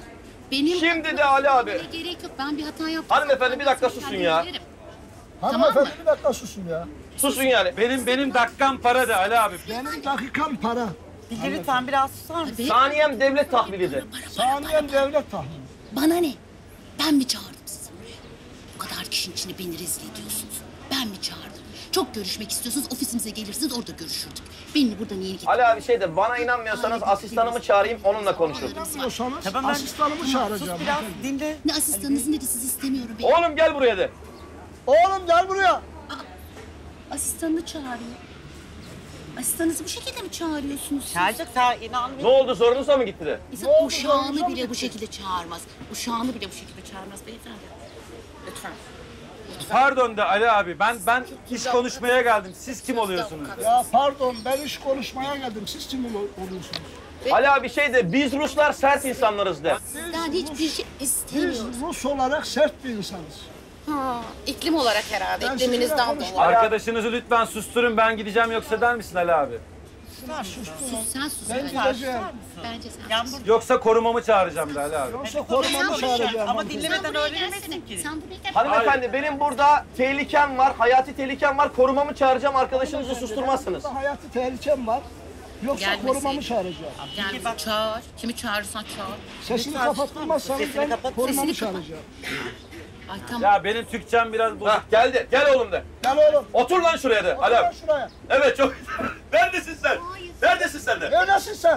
Benim Şimdi de Ali abi. gerek yok. Ben bir hata yaptım. Hanımefendi bir dakika susun ya. Hanımefendi bir dakika susun ya. Susun yani. Benim benim dakikam para de Ali abi. Benim dakikam para. Bilge lütfen biraz susar mısın? Saniyem devlet tahvilidir. Saniyem devlet tahmini. Bana ne? Ben mi çağırdım sizi buraya? Bu kadar kişinin içinde beni rezil ediyorsunuz. Ben mi çağırdım? Çok görüşmek istiyorsunuz, ofisimize gelirsiniz, orada görüşürdük. Beni burada niye getirdiniz? Ali abi şey de bana inanmıyorsanız asistanımı çağırayım onunla konuşurum. Diyorsanız Tamam, ben- asistanımı çağıracağım. Sus biraz dinle. Ne asistanınız ne de siz istemiyorum. Ben Oğlum gel buraya de. Oğlum gel buraya. asistanını çağırıyor. Asistanınızı bu şekilde mi çağırıyorsunuz? Çağıracak sen Ne inanmıyor. oldu sorunuza mı gitti de? İnsan Ne oldu, uşağını zorunlu bile mu bu gitti? şekilde çağırmaz. Uşağını bile bu şekilde çağırmaz beyefendi. Lütfen. Pardon da Ali abi ben ben iş konuşmaya geldim. Siz kim oluyorsunuz? Ya pardon ben iş konuşmaya geldim. Siz kim ol- oluyorsunuz? Ali abi şey de biz Ruslar sert insanlarız de. Ben hiçbir şey Biz istemiyorum. Rus olarak sert bir insanız. Ha, iklim olarak herhalde. Ben İkliminizden sizinle dolayı. konuşmam. Arkadaşınızı lütfen susturun ben gideceğim yoksa der misin Ali abi? Sustunuz. Sen sus. Ben bence. gideceğim. Bence sen Yağmur sus. Yoksa korumamı çağıracağım da Ali abi. Yoksa korumamı çağıracağım. ama ben. Sen dinlemeden buraya öğrenemezsin gelsene. ki. Sen buraya gel. Hanımefendi benim burada tehlikem var, hayati tehlikem var. Korumamı çağıracağım arkadaşınızı susturmazsınız. Burada hayati tehlikem var. Yoksa Gelmesin. korumamı çağıracağım. Gel çağır. Kimi çağırırsan çağır. Sesini kapattırmazsanız Sesini ben kapat, korumamı sesini kapat. çağıracağım. Ay tamam. Ya benim Türkçem biraz bozuk. Hah geldi. Gel oğlum de. Gel oğlum. Otur lan şuraya de. Ali Otur abi. şuraya. Evet çok. Neredesin sen? Neredesin sen de? Neredesin sen?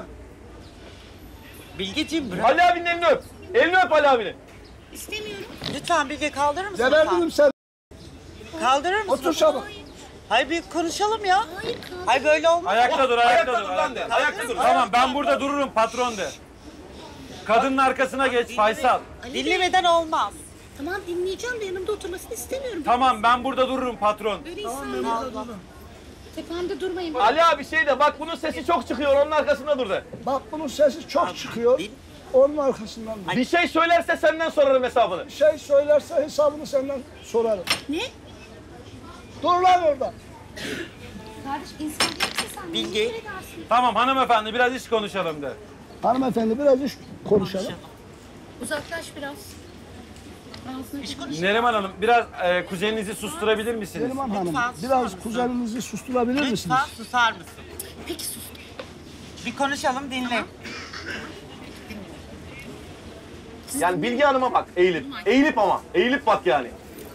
Bilgeciğim bırak. Ali abinin elini öp. Elini öp Ali abinin. İstemiyorum. Lütfen Bilge kaldırır mısın? Geberdim sen. Kaldırır mısın? Otur çabuk. Hayır bir konuşalım ya. Hayır böyle olmaz. Ayakta dur, ayakta, Ayakta dur. dur lan de. Ayakta dur. Tamam ben burada dururum patron de. Kadının arkasına geç Faysal. Dinlemeden olmaz. Tamam dinleyeceğim de yanımda oturmasını istemiyorum. Tamam ben burada dururum patron. Böyle insanlar. Tepemde durmayın. Ali abi şey de bak bunun sesi çok çıkıyor onun arkasında dur de. Bak bunun sesi çok çıkıyor. Onun arkasından. Bir şey söylerse senden sorarım hesabını. Bir şey söylerse hesabını senden sorarım. Ne? Dur lan orada. Kardeş insan değilsin sen. Bilgi. Niye böyle dersin? Tamam hanımefendi biraz iş konuşalım de. Hanımefendi biraz iş konuşalım. Uzaklaş biraz. Ağzını Neriman Hanım biraz e, kuzeninizi susturabilir misiniz? Neriman Hanım Lütfen susar biraz mısın? kuzeninizi susturabilir misiniz? Lütfen susar mısın? Peki sus. Bir konuşalım dinle. Yani Bilge Hanım'a bak eğilip. Eğilip ama. Eğilip bak yani.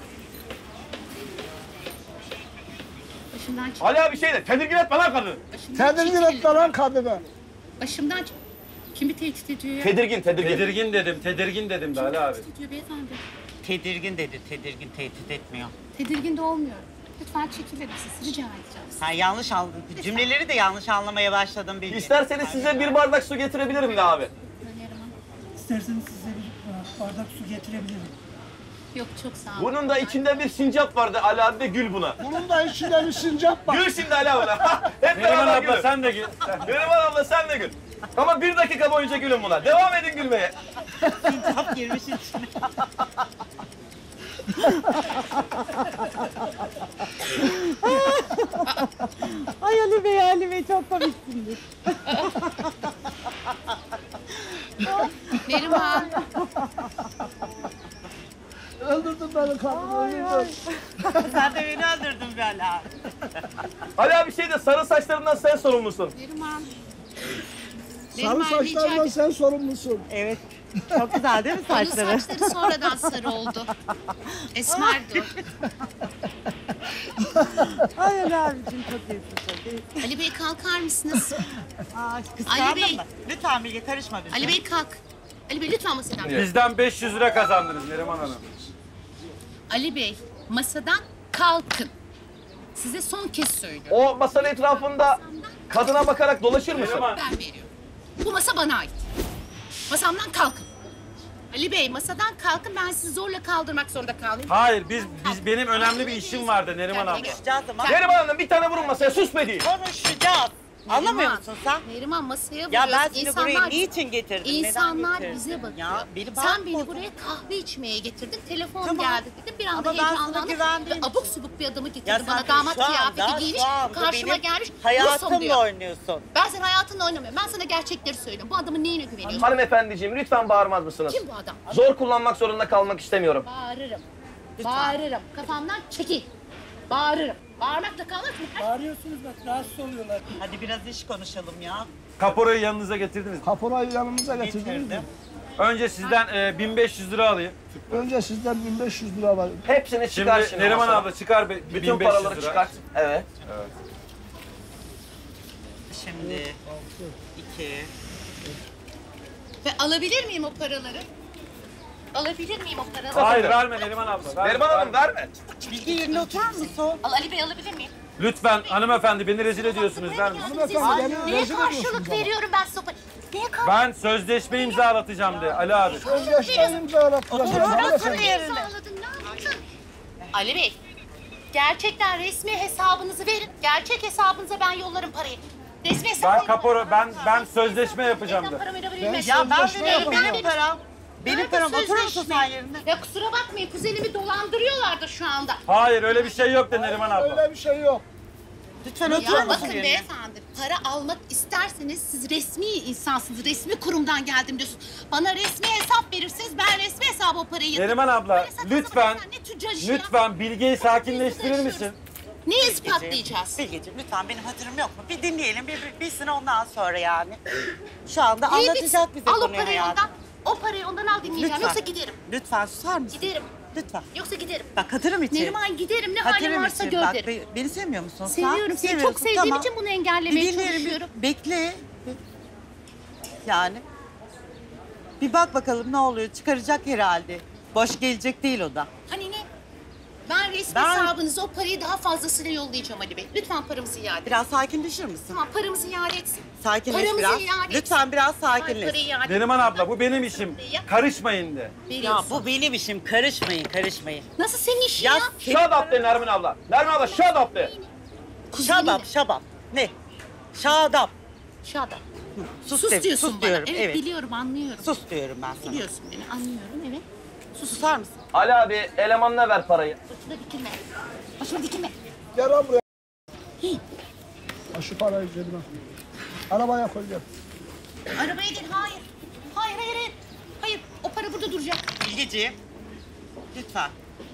Başımdan çık. Ali abi şey de tedirgin etme lan kadını. Başımdan Tedirgin çekil. etme lan kadını. Başımdan çık. Kimi tehdit ediyor ya? Tedirgin tedirgin. Tedirgin dedim, tedirgin dedim de Ali abi. Tehdit ediyor beyefendi. Tedirgin dedi, tedirgin tehdit etmiyor. Tedirgin de olmuyor. Lütfen çekilir misiniz? Rica edeceğim. Sen yanlış anladın. Cümleleri de yanlış anlamaya başladın Bilge. İsterseniz size bir bardak su getirebilirim de abi. İsterseniz size bir bardak su getirebilirim. Yok çok sağ olun. Bunun da içinde bir sincap vardı Ali abi de gül buna. Bunun da içinde bir sincap var. Gül şimdi Ali abi. Hep Neriman beraber abla gülün. sen de git. Neriman abla sen de gül. Ama bir dakika boyunca gülün buna. Devam edin gülmeye. Sincap girmiş içine. Ay Ali Bey, Ali Bey çok komiksindir. Neriman. Öldürdün beni kadın, öldürdün. Sen de beni öldürdün be Ali abi. Ali abi şey de sarı saçlarından sen sorumlusun. Neriman. Sarı Neriman saçlardan rica sen sorumlusun. Evet. Çok güzel değil mi Onun saçları? saçları sonradan sarı oldu. Esmerdi o. Ay Ali abicim çok iyisin, çok iyisin. Ali Bey kalkar mısınız? Aa, kıskandın Ali Bey. mı? Lütfen Bilge karışma bize. Ali Bey kalk. Ali Bey lütfen masadan. Bizden beş yüz lira kazandınız Neriman Hanım. Ali Bey masadan kalkın. Size son kez söylüyorum. O masanın etrafında kadına bakarak dolaşır mısın? Neriman. Ben veriyorum. Bu masa bana ait. Masamdan kalkın. Ali Bey masadan kalkın, ben sizi zorla kaldırmak zorunda kalmayayım. Hayır biz biz benim önemli bir işim vardı Neriman abla. Konuşacağız ama. Neriman Hanım bir tane vurun masaya sus be değil. Konuşacağız. Anlamıyor musun sen? Neriman masaya Ya vuruyorsun. ben seni buraya İnsanlar- niçin getirdim? Neden İnsanlar getirdin? bize bakıyor. Ya, beni Sen bak beni burada. buraya kahve içmeye getirdin. Telefon Tamam. geldi dedim. Bir anda Ama ben sana heyecanlandım. güvendiğim Ve abuk subuk bir adamı Ya getirdin. sen Bana damat şu anda, kıyafeti giymiş. şu anda Karşıma benim gelmiş. Rusum hayatımla diyor. oynuyorsun. Ben senin hayatınla oynamıyorum. Ben sana gerçekleri söylüyorum. Bu adamın neyine güveniyorsun? Hanımefendiciğim lütfen bağırmaz mısınız? Kim bu adam? Zor kullanmak zorunda kalmak istemiyorum. Bağırırım. Lütfen. Bağırırım. Kafamdan çekil. Bağırırım. Bağırmakla kalmaz mı? Bağırıyorsunuz bak rahatsız oluyorlar. Hadi biraz iş konuşalım ya. Kaporayı yanınıza getirdiniz mi? Kaporayı yanımıza getirdiniz mi? Getirdim. Önce sizden e, bin beş yüz lira alayım. Önce sizden bin beş yüz lira var. Hepsini çıkar Şimdi şimdi. Neriman masaya. abla çıkar be- Bütün bin beş yüz paraları lira. çıkart. Evet. Şimdi iki. Ve alabilir miyim o paraları? Alabilir miyim o paraları? Hayır verme Neriman abla. verme, Neriman Hanım verme. verme. Bilgi yerine oturur musun? Al Ali Bey alabilir miyim? Lütfen hanımefendi beni rezil ediyorsunuz der misin? Hanımefendi beni Neye rezil karşılık ediyorsunuz ama. veriyorum ben size o parayı? Neye karşılık? Ben sözleşme imzalatacağım de Ali abi. Sözleşme imzalatacağız hanımefendi. İmzaladın, ne yaptın? Ali Bey, gerçekten resmi hesabınızı verin. Gerçek hesabınıza ben yollarım parayı. Resmi hesabı Ben kapora ben ben sözleşme yapacağım Neden de. paramı Ben verilmez? Ya ben Sözleşme veriyorum yapacağım. benim param. Benim Nerede param oturur musun sözleşme? sen yerine? Ya kusura bakmayın, kuzenimi dolandırıyorlardı şu anda. Hayır öyle bir şey yok de Neriman abla. Öyle bir şey yok. Lütfen oturur Ya musun bakın yerine? beyefendi, para almak isterseniz siz resmi insansınız, resmi kurumdan geldim diyorsunuz. Bana resmi hesap verirsiniz, ben resmi hesaba o parayı yatırırım. Neriman abla Böyle saçma lütfen sapan ne tüccar işi ya? lütfen Bilge'yi sakinleştirir misin? Ne ispatlayacağız? Bilgeciğim lütfen benim hatırım yok mu? Bir dinleyelim, bir, bir bilsin ondan sonra yani. Şu anda İyi anlatacak bilsin. bize Al o konuyu parayı hayatım. ondan. O parayı ondan al dinleyeceğim. Lütfen. Yoksa giderim. Lütfen susar mısın? Giderim. Lütfen. Yoksa giderim. Bak hatırım için. Neriman giderim. Ne halin Hatırım varsa için. gör Bak, derim. be- beni sevmiyor musun? Seviyorum. Sen Seni çok seviyorsun, sevdiğim tamam. için bunu Bir engellemeye dinleyelim, çalışıyorum. bir bekle. Yani. Bir bak bakalım ne oluyor. Çıkaracak herhalde. Boş gelecek değil o da. Hani ne? Ben resmi Ben- hesabınıza o parayı daha fazlasıyla yollayacağım Ali Bey. Lütfen paramızı iade edin. Biraz sakinleşir misin? Tamam, paramızı iade etsin. Sakinleş Paramızı biraz. iade etsin. Lütfen biraz Hayır, parayı sakinleş. iade etsin. Neriman abla bu benim işim. Karışmayın de. Ya Veriyorsun. bu benim işim. Karışmayın, karışmayın. Nasıl senin işin Ya ya? senin Shut up de Nermin abla. Nermin abla shut up de. şabap, şabap. Ne? Şadap. Şurada. Sus, Sus de- diyorsun sus bana. diyorum. Evet, Evet. biliyorum, anlıyorum. Sus diyorum ben sana. Biliyorsun beni, anlıyorum, evet. Susar mısın? Ali abi elemanına ver parayı. Başına dikilme. Başına dikilme. Gel lan buraya. Hey, Ha, şu parayı cebine. Arabaya koy gel. arabaya değil, hayır. Hayır, hayır, hayır. Hayır, o para burada duracak. Bilgeciğim. Lütfen.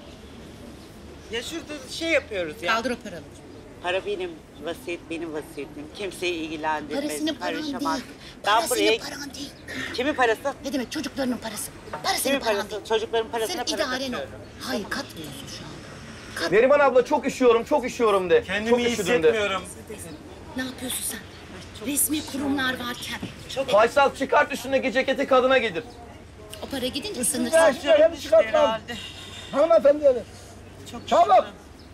Ya şurada şey yapıyoruz ya. Kaldır o paraları. Para benim, vasiyet benim vasiyetim. Kimseyi ilgilendirmez. Para senin paran karışamaz. değil. Ben Para buraya... senin paran değil. Kimin parası? Ne demek çocuklarının parası? Para senin Kimin paran parası? değil. Çocukların parasına Sen para idaren ol. katıyorum. Hayır, katmıyorsun şu an. Neriman abla çok üşüyorum, çok üşüyorum de. Kendimi çok iyi üşüdüm de. hissetmiyorum. Ne yapıyorsun sen? Resmi kurumlar varken. Faysal çıkart üstündeki ceketi kadına giydir. O para gidince Üstünde sınırsız. eşyalarını çıkart lan. Herhalde. Hanımefendi. Çok Çabuk. üşüdüm.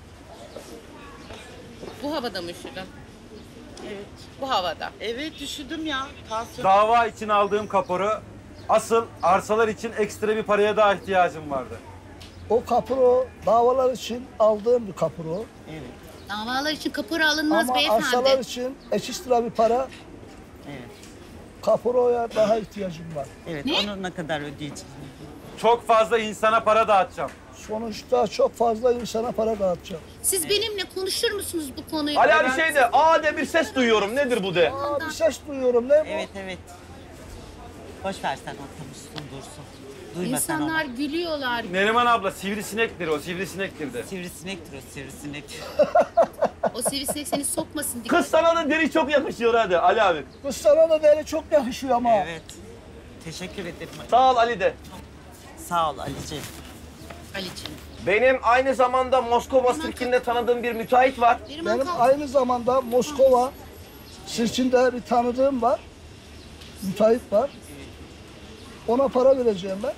Bu havada mı üşüdün? Evet. Bu havada. Evet üşüdüm ya. Tansiyon. Dava için aldığım kaporu asıl arsalar için ekstra bir paraya daha ihtiyacım vardı. O kapuro davalar için aldığım bir kapuro. Evet. Davalar için kapora alınmaz Ama beyefendi. arsalar için ekstra bir para. Evet. Kapuroya daha ihtiyacım var. Evet. Ne? Onu ne kadar ödeyeceğim? Çok fazla insana para dağıtacağım. Sonuçta çok fazla insana para dağıtacağım. Siz benimle konuşur musunuz bu konuyu? Ali abi şey de, aa de bir ses duyuyorum. Nedir bu de? Aa, bir ses duyuyorum ne bu? Evet evet. Boş ver sen o konuşsun dursun. Duyma sen onu. İnsanlar gülüyorlar. Neriman abla sivrisinektir o sivrisinektir de. Sivrisinektir o sivrisinek. O sivrisinek seni sokmasın diye. Kız sana da deri çok yakışıyor hadi Ali abi. Kız sana da deri çok yakışıyor ama. Evet. Teşekkür ederim. Sağ ol Ali de. Sağ ol Ali'ciğim. Ali'ciğim. Benim aynı zamanda Moskova Sirkinde tanıdığım bir müteahhit var. Benim, Benim Benim aynı zamanda Moskova Sirkinde bir tanıdığım var. Müteahhit var. Ona para vereceğim ben.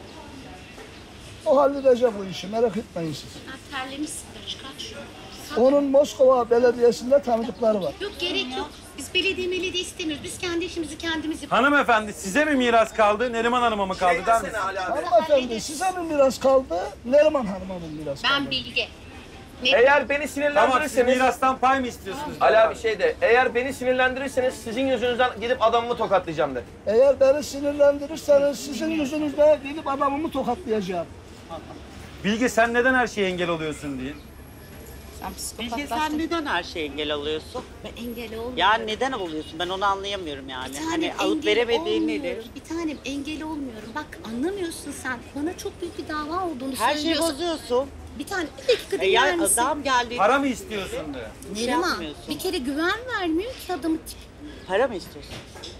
O halledecek bu işi, merak etmeyin siz. terlemişsindir, çıkart şunu. Onun Moskova Belediyesi'nde tanıdıkları var. Yok, gerek yok. Biz belediye belediye istemiyoruz. Biz kendi işimizi kendimiz yapıyoruz. Hanımefendi size mi miras kaldı, Neriman Hanım'a mı kaldı Şey der desene misin? Ali abi. Hanımefendi size mi miras kaldı, Neriman Hanım'a mı miras kaldı? Ben Bilge. Ne? Eğer beni Tamam siz sinirlendirirseniz... mirastan pay mı istiyorsunuz? Ali abi şey de, eğer beni sinirlendirirseniz sizin yüzünüzden gidip adamımı tokatlayacağım de. Eğer beni sinirlendirirseniz sizin yüzünüzde gelip adamımı tokatlayacağım. Bilge sen neden her şeye engel oluyorsun diye. Sen Bilge psikopatlaştın. sen neden her şeye engel alıyorsun? Ben engel olmuyorum. Yani neden oluyorsun? Ben onu anlayamıyorum yani. Bir tanem Hani alıp engel veremediğin olmuyorum. nedir? Bir tanem engel olmuyorum. Bak anlamıyorsun sen. Bana çok büyük bir dava olduğunu Her şeyi söylüyorsun. bozuyorsun. Bir tane bir dakika E dinler yani misin? adam geldi. Para mı istiyorsun de. şey Neriman yapmıyorsun. bir kere güven vermiyor ki adamı. Para mı istiyorsun?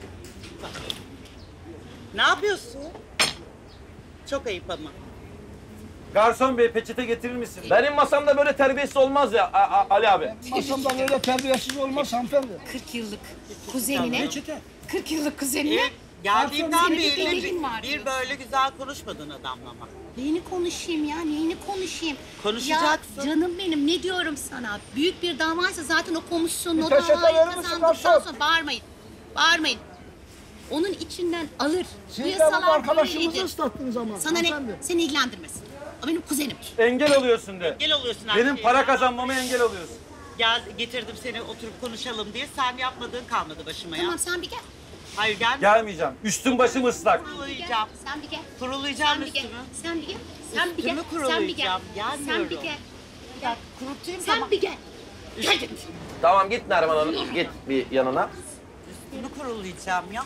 Ne yapıyorsun? Çok ayıp ama. Garson bey peçete getirir misin? Benim masamda böyle terbiyesiz olmaz ya A- A- Ali abi. Masamda böyle terbiyesiz olmaz hanımefendi. kırk yıllık kuzenine. kırk yıllık kuzenine. Evet, geldiğinden Senin bir beri bilgin var bir, diyor. bir böyle güzel konuşmadın adamla ama. Neyini konuşayım ya, neyini konuşayım? Konuşacaksın. Ya canım benim ne diyorum sana? Büyük bir davaysa zaten o komisyonun o Bir peçete davayı verir misin kazandıktan garson? sonra bağırmayın. Bağırmayın. Onun içinden alır. Siz de bu yasalar arkadaşımızı böyledir. ıslattınız ama. Sana ne? hanımefendi. Seni ilgilendirmez. O benim kuzenim. Engel oluyorsun de. Engel oluyorsun her Benim şeye. para kazanmama engel oluyorsun. Gel getirdim seni oturup konuşalım diye sen yapmadığın kalmadı başıma ya. Tamam sen bir gel. Hayır gel. Gelmeyeceğim. Üstüm başım ıslak. Sen bir gel. Kurulayacağım. Sen bir gel. Kurulayacağım Sen bir gel. üstümü. Sen bir gel. Sen bir gel. Üstümü Sen bir gel. kurulayacağım. Sen bir Gelmiyorum. gel. Ya kurutayım Sen tamam. bir gel. Gel dedim. Tamam git Neriman Hanım, git bir yanına. Üstümü kurulayacağım ya.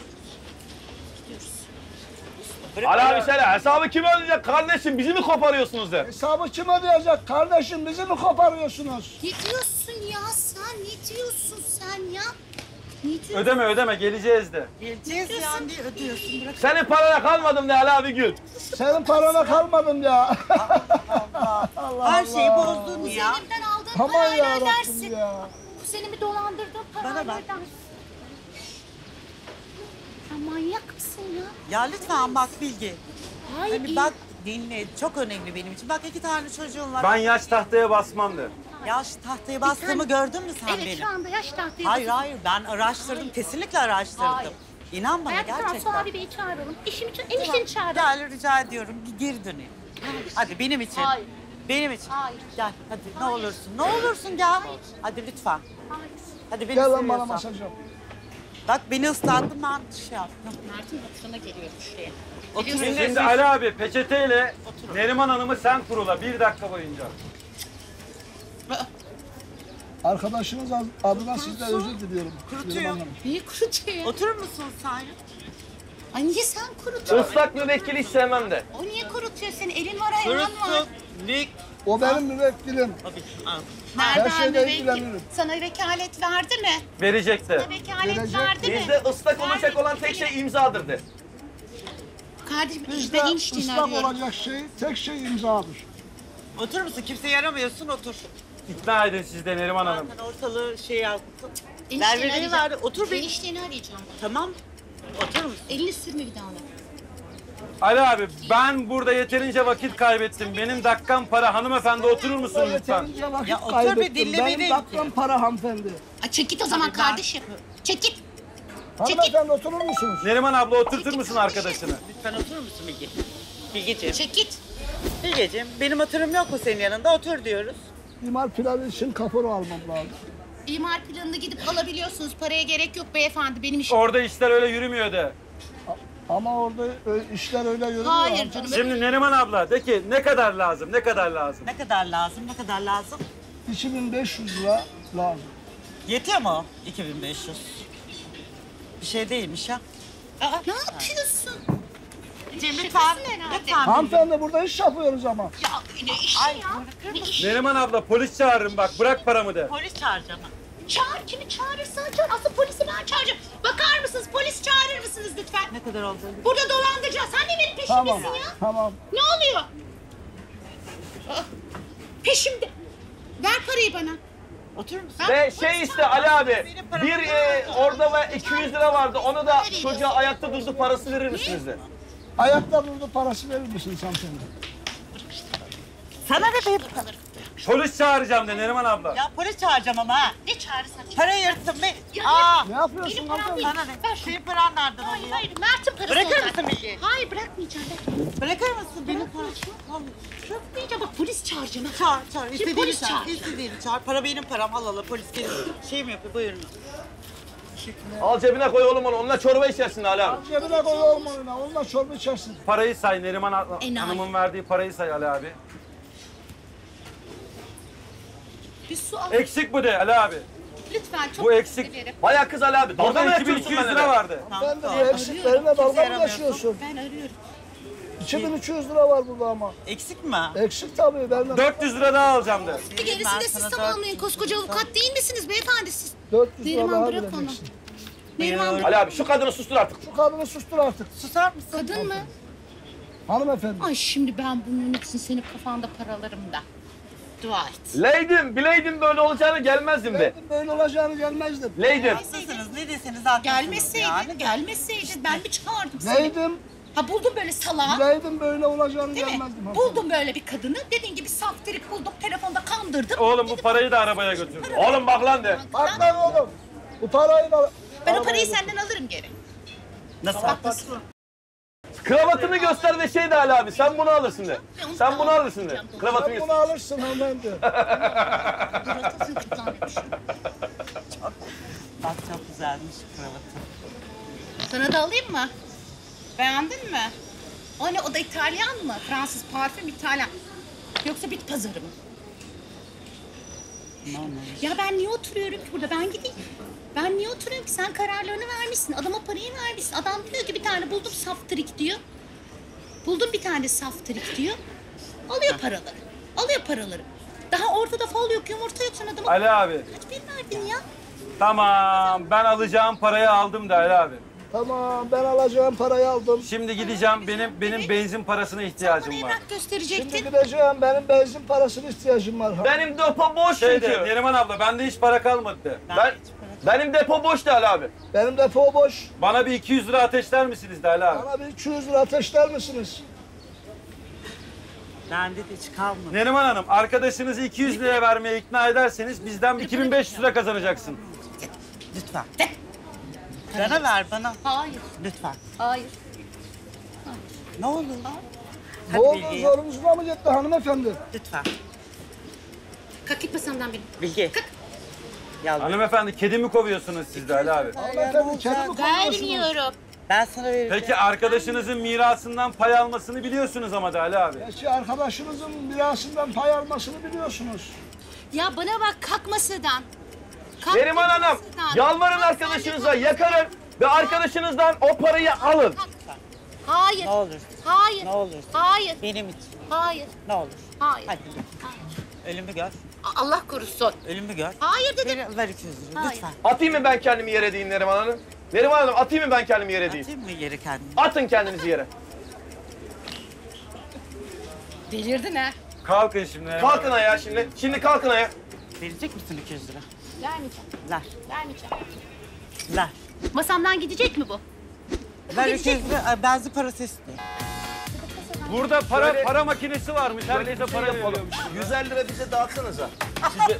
Ali abi söyle, hesabı kim ödeyecek kardeşim? Bizi mi koparıyorsunuz de? Hesabı kim ödeyecek kardeşim? Bizi mi koparıyorsunuz? Ne diyorsun ya sen? Ne diyorsun sen ya? Ne diyorsun? Ödeme ödeme geleceğiz de. Geleceğiz yani diye ödüyorsun. Bırak. Senin parana kalmadım de Ali abi gül. Senin parana kalmadım ya. Her şeyi bozdun ya. Kuzenimden aldığın Aman parayla yarabbim ödersin. ya. Kuzenimi dolandırdığın parayla Bana bak. ödersin. Sen manyak mısın ya? Ya lütfen bak Bilge. Hayır Hani iyi. bak dinle çok önemli benim için. Bak iki tane çocuğum var. Ben yaş tahtaya basmam de. Yaş tahtaya bastığımı gördün mü sen Evet benim? şu anda yaş tahtaya Hayır basıyorsun. hayır ben araştırdım. Kesinlikle araştırdım. Hayır. İnan bana Hayatım tamam gerçekten. Suavi Bey'i çağıralım. İşim için enişteni çağıralım. Gel rica ediyorum geri döneyim. Hadi benim için. Hayır. Benim için. Hayır. Gel hadi ne olursun. Ne olursun gel. Hadi lütfen. Hayır. Hadi beni Gel lan bana seviyorsan. masaj yap. Bak beni ıslattın ben şey yaptım. Mert'in hatırına geliyorum şuraya. Otur. Şimdi Ali abi peçeteyle Neriman Hanım'ı sen kurula bir dakika boyunca. Arkadaşınız adına sizden özür diliyorum. Kurutuyor. Neriman Hanım. Niye kurutuyor? Oturur musun sen? Ay niye sen kurutuyorsun? Islak müvekkili hiç sevmem de. O niye kurutuyor seni? Elin var ayağın var. Kurutsun. Lik. O benim müvekkilim. Tabii. Al. Nereden Her şeyle müvekkil? ilgilenirim. Sana vekalet verdi mi? Verecek de. Sana vekalet Verecek. verdi mi? Bizde ıslak olacak olan tek şey imzadır de. Kardeşim işte Bizde enişteni ıslak arıyorum. olacak şey, tek şey imzadır. Oturur musun? Kimseye yaramıyorsun otur. İkna edin siz de Neriman Hanım. Zaten ortalığı şey yaptın. Enişteni Ververeyi arayacağım. verdi. Otur bir. Enişteni arayacağım. Tamam. Oturur musun? Elini sürme bir daha ona. Ali abi ben burada yeterince vakit kaybettim. Benim dakikam para. Hanımefendi oturur musun lütfen? Yeterince vakit Ya otur bir kaybettim. dinle Benim beni. dakikam para hanımefendi. Ay çek git o zaman Tabii ben- kardeşim. Çek git. Hanımefendi oturur musunuz? Neriman abla oturtur musun arkadaşını? Lütfen oturur musun Bilge? Bilgeciğim. Çek git. Bilgeciğim benim hatırım yok mu senin yanında? Otur diyoruz. İmar planı için kapora almam lazım. İmar planını gidip alabiliyorsunuz. Paraya gerek yok beyefendi. Benim işim. Orada işler öyle yürümüyor de. Ama orada ö- işler öyle yürümüyor. Hayır hanımefendi. canım. Şimdi Neriman abla de ki ne kadar lazım, ne kadar lazım? Ne kadar lazım? Ne kadar lazım? iki bin beş yüz lira lazım. Yetiyor mu? iki bin beş yüz. Bir şey değilmiş ha. Aa, ne yapıyorsun? Cem lütfen. Şakasın herhalde. Lütfen. Hanımefendi burada iş yapıyoruz ama. Ya ne işi Ay, ya? Ne işi? Neriman abla polis çağırırım bak bırak paramı de. Polis çağıracağım. Çağır kimi çağırırsan çağır. Asıl polisi ben çağıracağım. Bakar mısınız? Polis çağırır mısınız lütfen? Ne kadar oldu? Burada dolandıracağız. Sen de benim Tamam, peşimdesin ya. tamam. Ne oluyor? Aa, peşimde. Ver parayı bana. Oturur musun? Ben Ve polis şey işte çağıracağım. Ali abi, bir e, orada ve iki yüz lira vardı. Onu da çocuğa ayakta durdu parası verir misiniz de? Ayakta durdu parası verir misiniz hanımefendi? Sana ne be? Polis çağıracağım de Neriman abla. Ya polis çağıracağım ama ha. Ne çağırırsan çağır. Para yırttın be. Ya, Aa. Ne yapıyorsun Benim param hanımefendi? değil. Sana ne? Ver şunu. Senin paran nereden Hayır oluyor? hayır Mert'in parası Bırakır olacak. mısın Bilge? Hayır bırakmayacağım. Ben. Bırakır mısın benim paramı? Bırakmayacağım. Bak polis çağıracağım. ha? Çağır çağır. Şimdi İstediğini polis çağır. çağır. İstediğini çağır. Para benim param. Al al polis gelir. Şey mi yapıyor? Buyurun. Al cebine koy oğlum onu. Onunla çorba içersin Ali abi. Cebine koy olmalına. Onunla çorba içersin. Parayı say Neriman ha- Enayi. Hanım'ın verdiği parayı say Ali abi. Bir su al. Eksik bu de Ali abi. Lütfen çok Bu eksik. severim. Bayağı kız Ali abi. Dalga mı Orada iki bin yatıyorsun iki yüz benimle? lira vardı. Ben de bu Arıyorum. eksiklerine dalga mı yaramıyorsun. geçiyorsun? Ben arıyorum. iki bin üç yüz lira var burada ama. Eksik mi? Eksik tabii benden. dört yüz lira daha alacağım de. Bir gerisini de siz sana tamamlayın. Koskoca avukat değil misiniz beyefendi siz? dört yüz lira Neriman daha bırak onu. vereceksin. Neriman bırak. Ali abi şu kadını sustur artık. Şu kadını sustur artık. Susar mısın? Kadın mı? Hanımefendi. Ay şimdi ben bunun için senin kafanda paralarım da. Dua et. Leydim, bileydim böyle olacağını gelmezdim de. Ben böyle olacağını gelmezdim. Leydim. Haklısınız. Ne deseniz haklısınız. Gelmeseydin, yani. gelmeseydin ben bir çağırdım seni. Neydim? Ha buldum böyle salağı. Bileydim böyle olacağını Değil mi? gelmezdim. Buldum böyle bir kadını. Dediğin gibi saftirik buldum. Telefonda kandırdım. Oğlum bu parayı da arabaya götür. Oğlum bak lan de. Bak lan oğlum. Bu parayı da... Ben o parayı senden alırım geri. Nasıl? Haklısın. Kravatını göster ve şey de Ali abi. Sen bunu alırsın de. Sen bunu alırsın de. Kravatını Sen göster. bunu alırsın hanımefendi. Yaratırsın kutlanmış. Bak çok güzelmiş kravatı. Sana da alayım mı? Beğendin mi? O ne? O da İtalyan mı? Fransız parfüm İtalyan. Yoksa bit pazarı mı? Ya ben niye oturuyorum ki burada? Ben gideyim. Ben niye oturuyorum ki? Sen kararlarını vermişsin. Adama parayı vermişsin. Adam diyor ki bir tane buldum saftirik diyor. Buldum bir tane saftirik diyor. Alıyor paraları. Alıyor paraları. Daha ortada fal yok, yumurta yok. Sen adama Ali abi. kaç bin verdin ya? Tamam ben alacağım parayı aldım da Ali abi. Tamam ben alacağım parayı aldım. Şimdi gideceğim benim benim benzin parasına Bana ihtiyacım var. evrak Şimdi gösterecektin. gideceğim benim benzin parasına ihtiyacım var. Benim depo boş Şey de çünkü. Neriman abla bende hiç para kalmadı de. Ben, benim depo boş de Ali abi. Benim depo boş. Bana bir iki yüz lira ateşler misiniz de Ali abi? Bana bir iki yüz lira ateşler misiniz? Bende de hiç kalmadı. Neriman Hanım arkadaşınızı iki yüz liraya vermeye ikna ederseniz bizden iki bin beş yüz lira kazanacaksın. Lütfen. Bana ver bana. Hayır, Lütfen. hayır. Ne olur. Ne oldu Bilge. zorunuzuna mı gitti hanımefendi? Lütfen. Kalk git masamdan benim. Bilge. Yalvarırım. Hanımefendi kedi mi kovuyorsunuz siz de Ali abi? Hanımefendi kedi mi kovuyorsunuz? Vermiyorum. Ben sana veririm. Peki arkadaşınızın mirasından pay almasını biliyorsunuz ama da Ali abi. Peki arkadaşınızın mirasından pay almasını biliyorsunuz. Ya bana bak kalk masadan. Kalk Neriman git Hanım, masadan. yalvarın Kalk, arkadaşınıza, sen de yakarın ve arkadaşınızdan o parayı alın. Hayır. Ne olur. Hayır. Ne olur. Hayır. Benim için. Hayır. Ne olur. Hayır. Hadi. Ölümü gör. A- Allah korusun. Ölümü gör. Hayır dedim. Ver, ver iki yüz lira. Hayır. Lütfen. Atayım mı ben kendimi yere deyin Neriman Hanım? Neriman Hanım atayım mı ben kendimi yere deyin? Atayım mı yeri kendini? Atın kendinizi yere. Delirdin ha. Kalkın şimdi. Neriman Kalkın Hanım. ayağa şimdi. Şimdi kalkın ayağa. Verecek misin iki yüz lira? Vermeyeceğim. Ver. Vermeyeceğim. Ver. Masamdan gidecek mi bu? Ver Verecek iki yüz lira. Ay, benzin parası istiyor. Burada para Şöyle- para makinesi varmış. Şöyle Herkese bir şey para yapalım. veriyormuş. yüz elli lira bize dağıtsanıza. Size...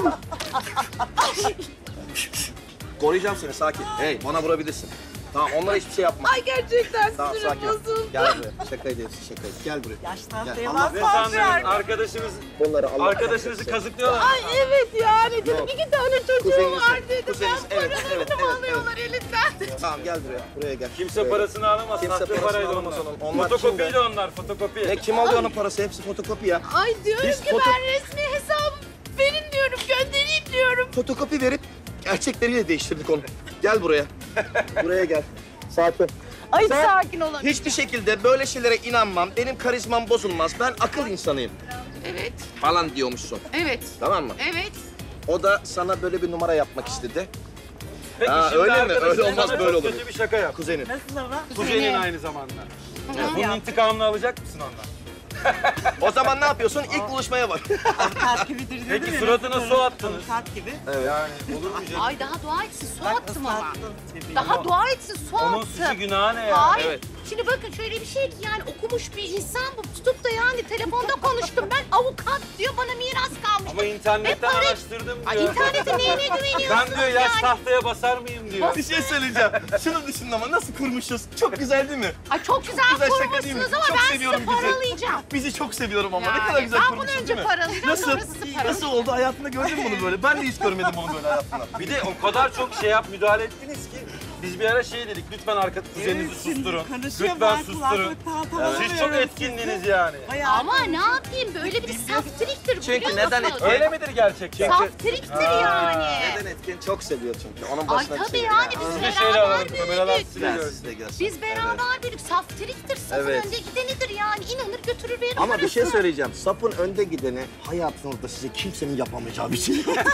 Koruyacağım seni sakin. Hey bana vurabilirsin. Tamam onlara hiçbir şey yapma. Ay gerçekten Tamam sinirim sakin ol. bozuldu. Gel buraya. Şaka ediyorsun şaka. Gel buraya. Yaştan Gel, sevmez Allah- Ne sandınız? Arkadaşınız Onları Allah arkadaşınızı kazıklıyorlar. Ay evet yani dedim Yok. iki tane çocuğum Kuzeniniz- var dedim. kuzeniniz, Ben evet, paralarını evet, mı evet, alıyorlar elinden? Tamam gel buraya. Buraya gel. Kimse Buraya gel. parasını alamaz. Kimse Sahte parasını paraydı alamaz onlar. onun. Onlar Fotokopiydi kimde? onlar. Fotokopi. Ne kim alıyor onun parası? Hepsi fotokopi ya. Ay diyorum Biz ki foto- ben resmi hesabı verin diyorum göndereyim diyorum. Fotokopi verip gerçekleriyle değiştirdik onu. Gel buraya. Buraya gel. Sakin. Ay Sen- sakin olamıyorum. Hiçbir şekilde böyle şeylere inanmam. Benim karizmam bozulmaz. Ben akıl insanıyım. Evet. Falan diyormuşsun. Evet. Tamam mı? Evet. O da sana böyle bir numara yapmak istedi. Peki Ha, şimdi öyle mi? arkadaşın Öyle olmaz, sana böyle çok olur. kötü bir şaka yap. Kuzenin. Nasıl ama? Kuzenin aynı zamanda. Bunun intikamını alacak mısın ondan? O zaman ne yapıyorsun? İlk buluşmaya bak. Avukat gibidir dedi Peki mi? suratına su attınız. Avukat gibi. Yani olur mu canım? Ay daha dua etsin su Bak attım ama. ıslattın bebeğim. Daha dua etsin su Onun attım. suçu günahı ne ya? Hayır. Evet. Şimdi bakın şöyle bir şey ki yani okumuş bir insan bu tutup da yani telefonda konuştum ben avukat diyor bana miras kalmış. Ama internetten Ve para- araştırdım Ay diyor. internete neyine güveniyorsun Ben diyor yaş yani? tahtaya basar mıyım diyor. Bir şey söyleyeceğim. Şunu düşün ama nasıl kurmuşuz? Çok güzel değil mi? Ay çok güzel, güzel şaka değil mi? kurmuşsunuz ama Çok ben seviyorum sizi bizi. paralayacağım. Bizi çok seviyorum ama ne Yani kadar güzel ben bunu kurmuşuz önce değil mi? paralayacağım, Nasıl? sonra sizi paralayacağım. Nasıl oldu? Hayatında gördün mü bunu böyle? Ben de hiç görmedim bunu böyle hayatımda. Bir de o kadar çok şey yap müdahale ettiniz ki biz bir ara şey dedik lütfen arka kuzeninizi susturun. Lütfen susturun. Siz çok etkindiniz yani. Ama ne yapayım böyle bir saftiriktir Çünkü biliyor neden musun? etki- Öyle midir gerçekten? Saftiriktir yani. Neden etken çok seviyor çünkü. Onun Ay başına bir tabii şey yani ya. biz Siz de şöyle beraber alalım kameralar büyüdük. size Ben görsün. size göstereyim. Biz beraber büyüdük. Saftiriktir. Safın Evet. önde gidenidir yani. İnanır götürür verir Ama bir şey parasını. söyleyeceğim. Sapın önde gideni hayatınızda size kimsenin yapamayacağı bir şey yok.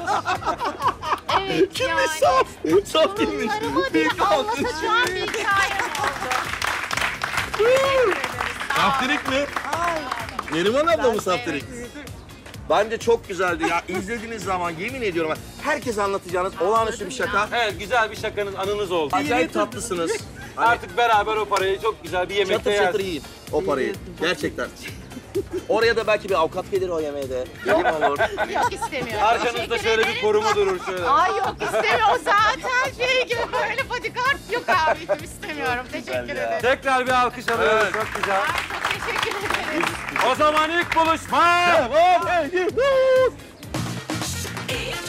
Evet Kimmiş yani. saf? Saf değilmiş. Sorunlarımı bir anlatacağım bir hikayem oldu. Saftirik mi? Neriman abla mı saftirik? Bence çok güzeldi ya. İzlediğiniz zaman yemin ediyorum herkese anlatacağınız olağanüstü bir şaka. Evet güzel bir şakanız anınız oldu. Acayip tatlısınız. Artık beraber o parayı çok güzel bir yemekte Çatır çatır yersiniz. yiyin o parayı. Gerçekten. Oraya da belki bir avukat gelir o yemeğe de. Gelin olur. Yok istemiyorum. Arkanızda Teşekkür şöyle bir ederim. koruma durur şöyle. Ay yok istemiyorum zaten şey gibi böyle bodyguard yok abicim istemiyorum. Teşekkür ederim. Tekrar bir alkış alıyoruz. Evet. Çok güzel. Ay çok teşekkür ederim. O zaman ilk buluşma. Devam ediyoruz.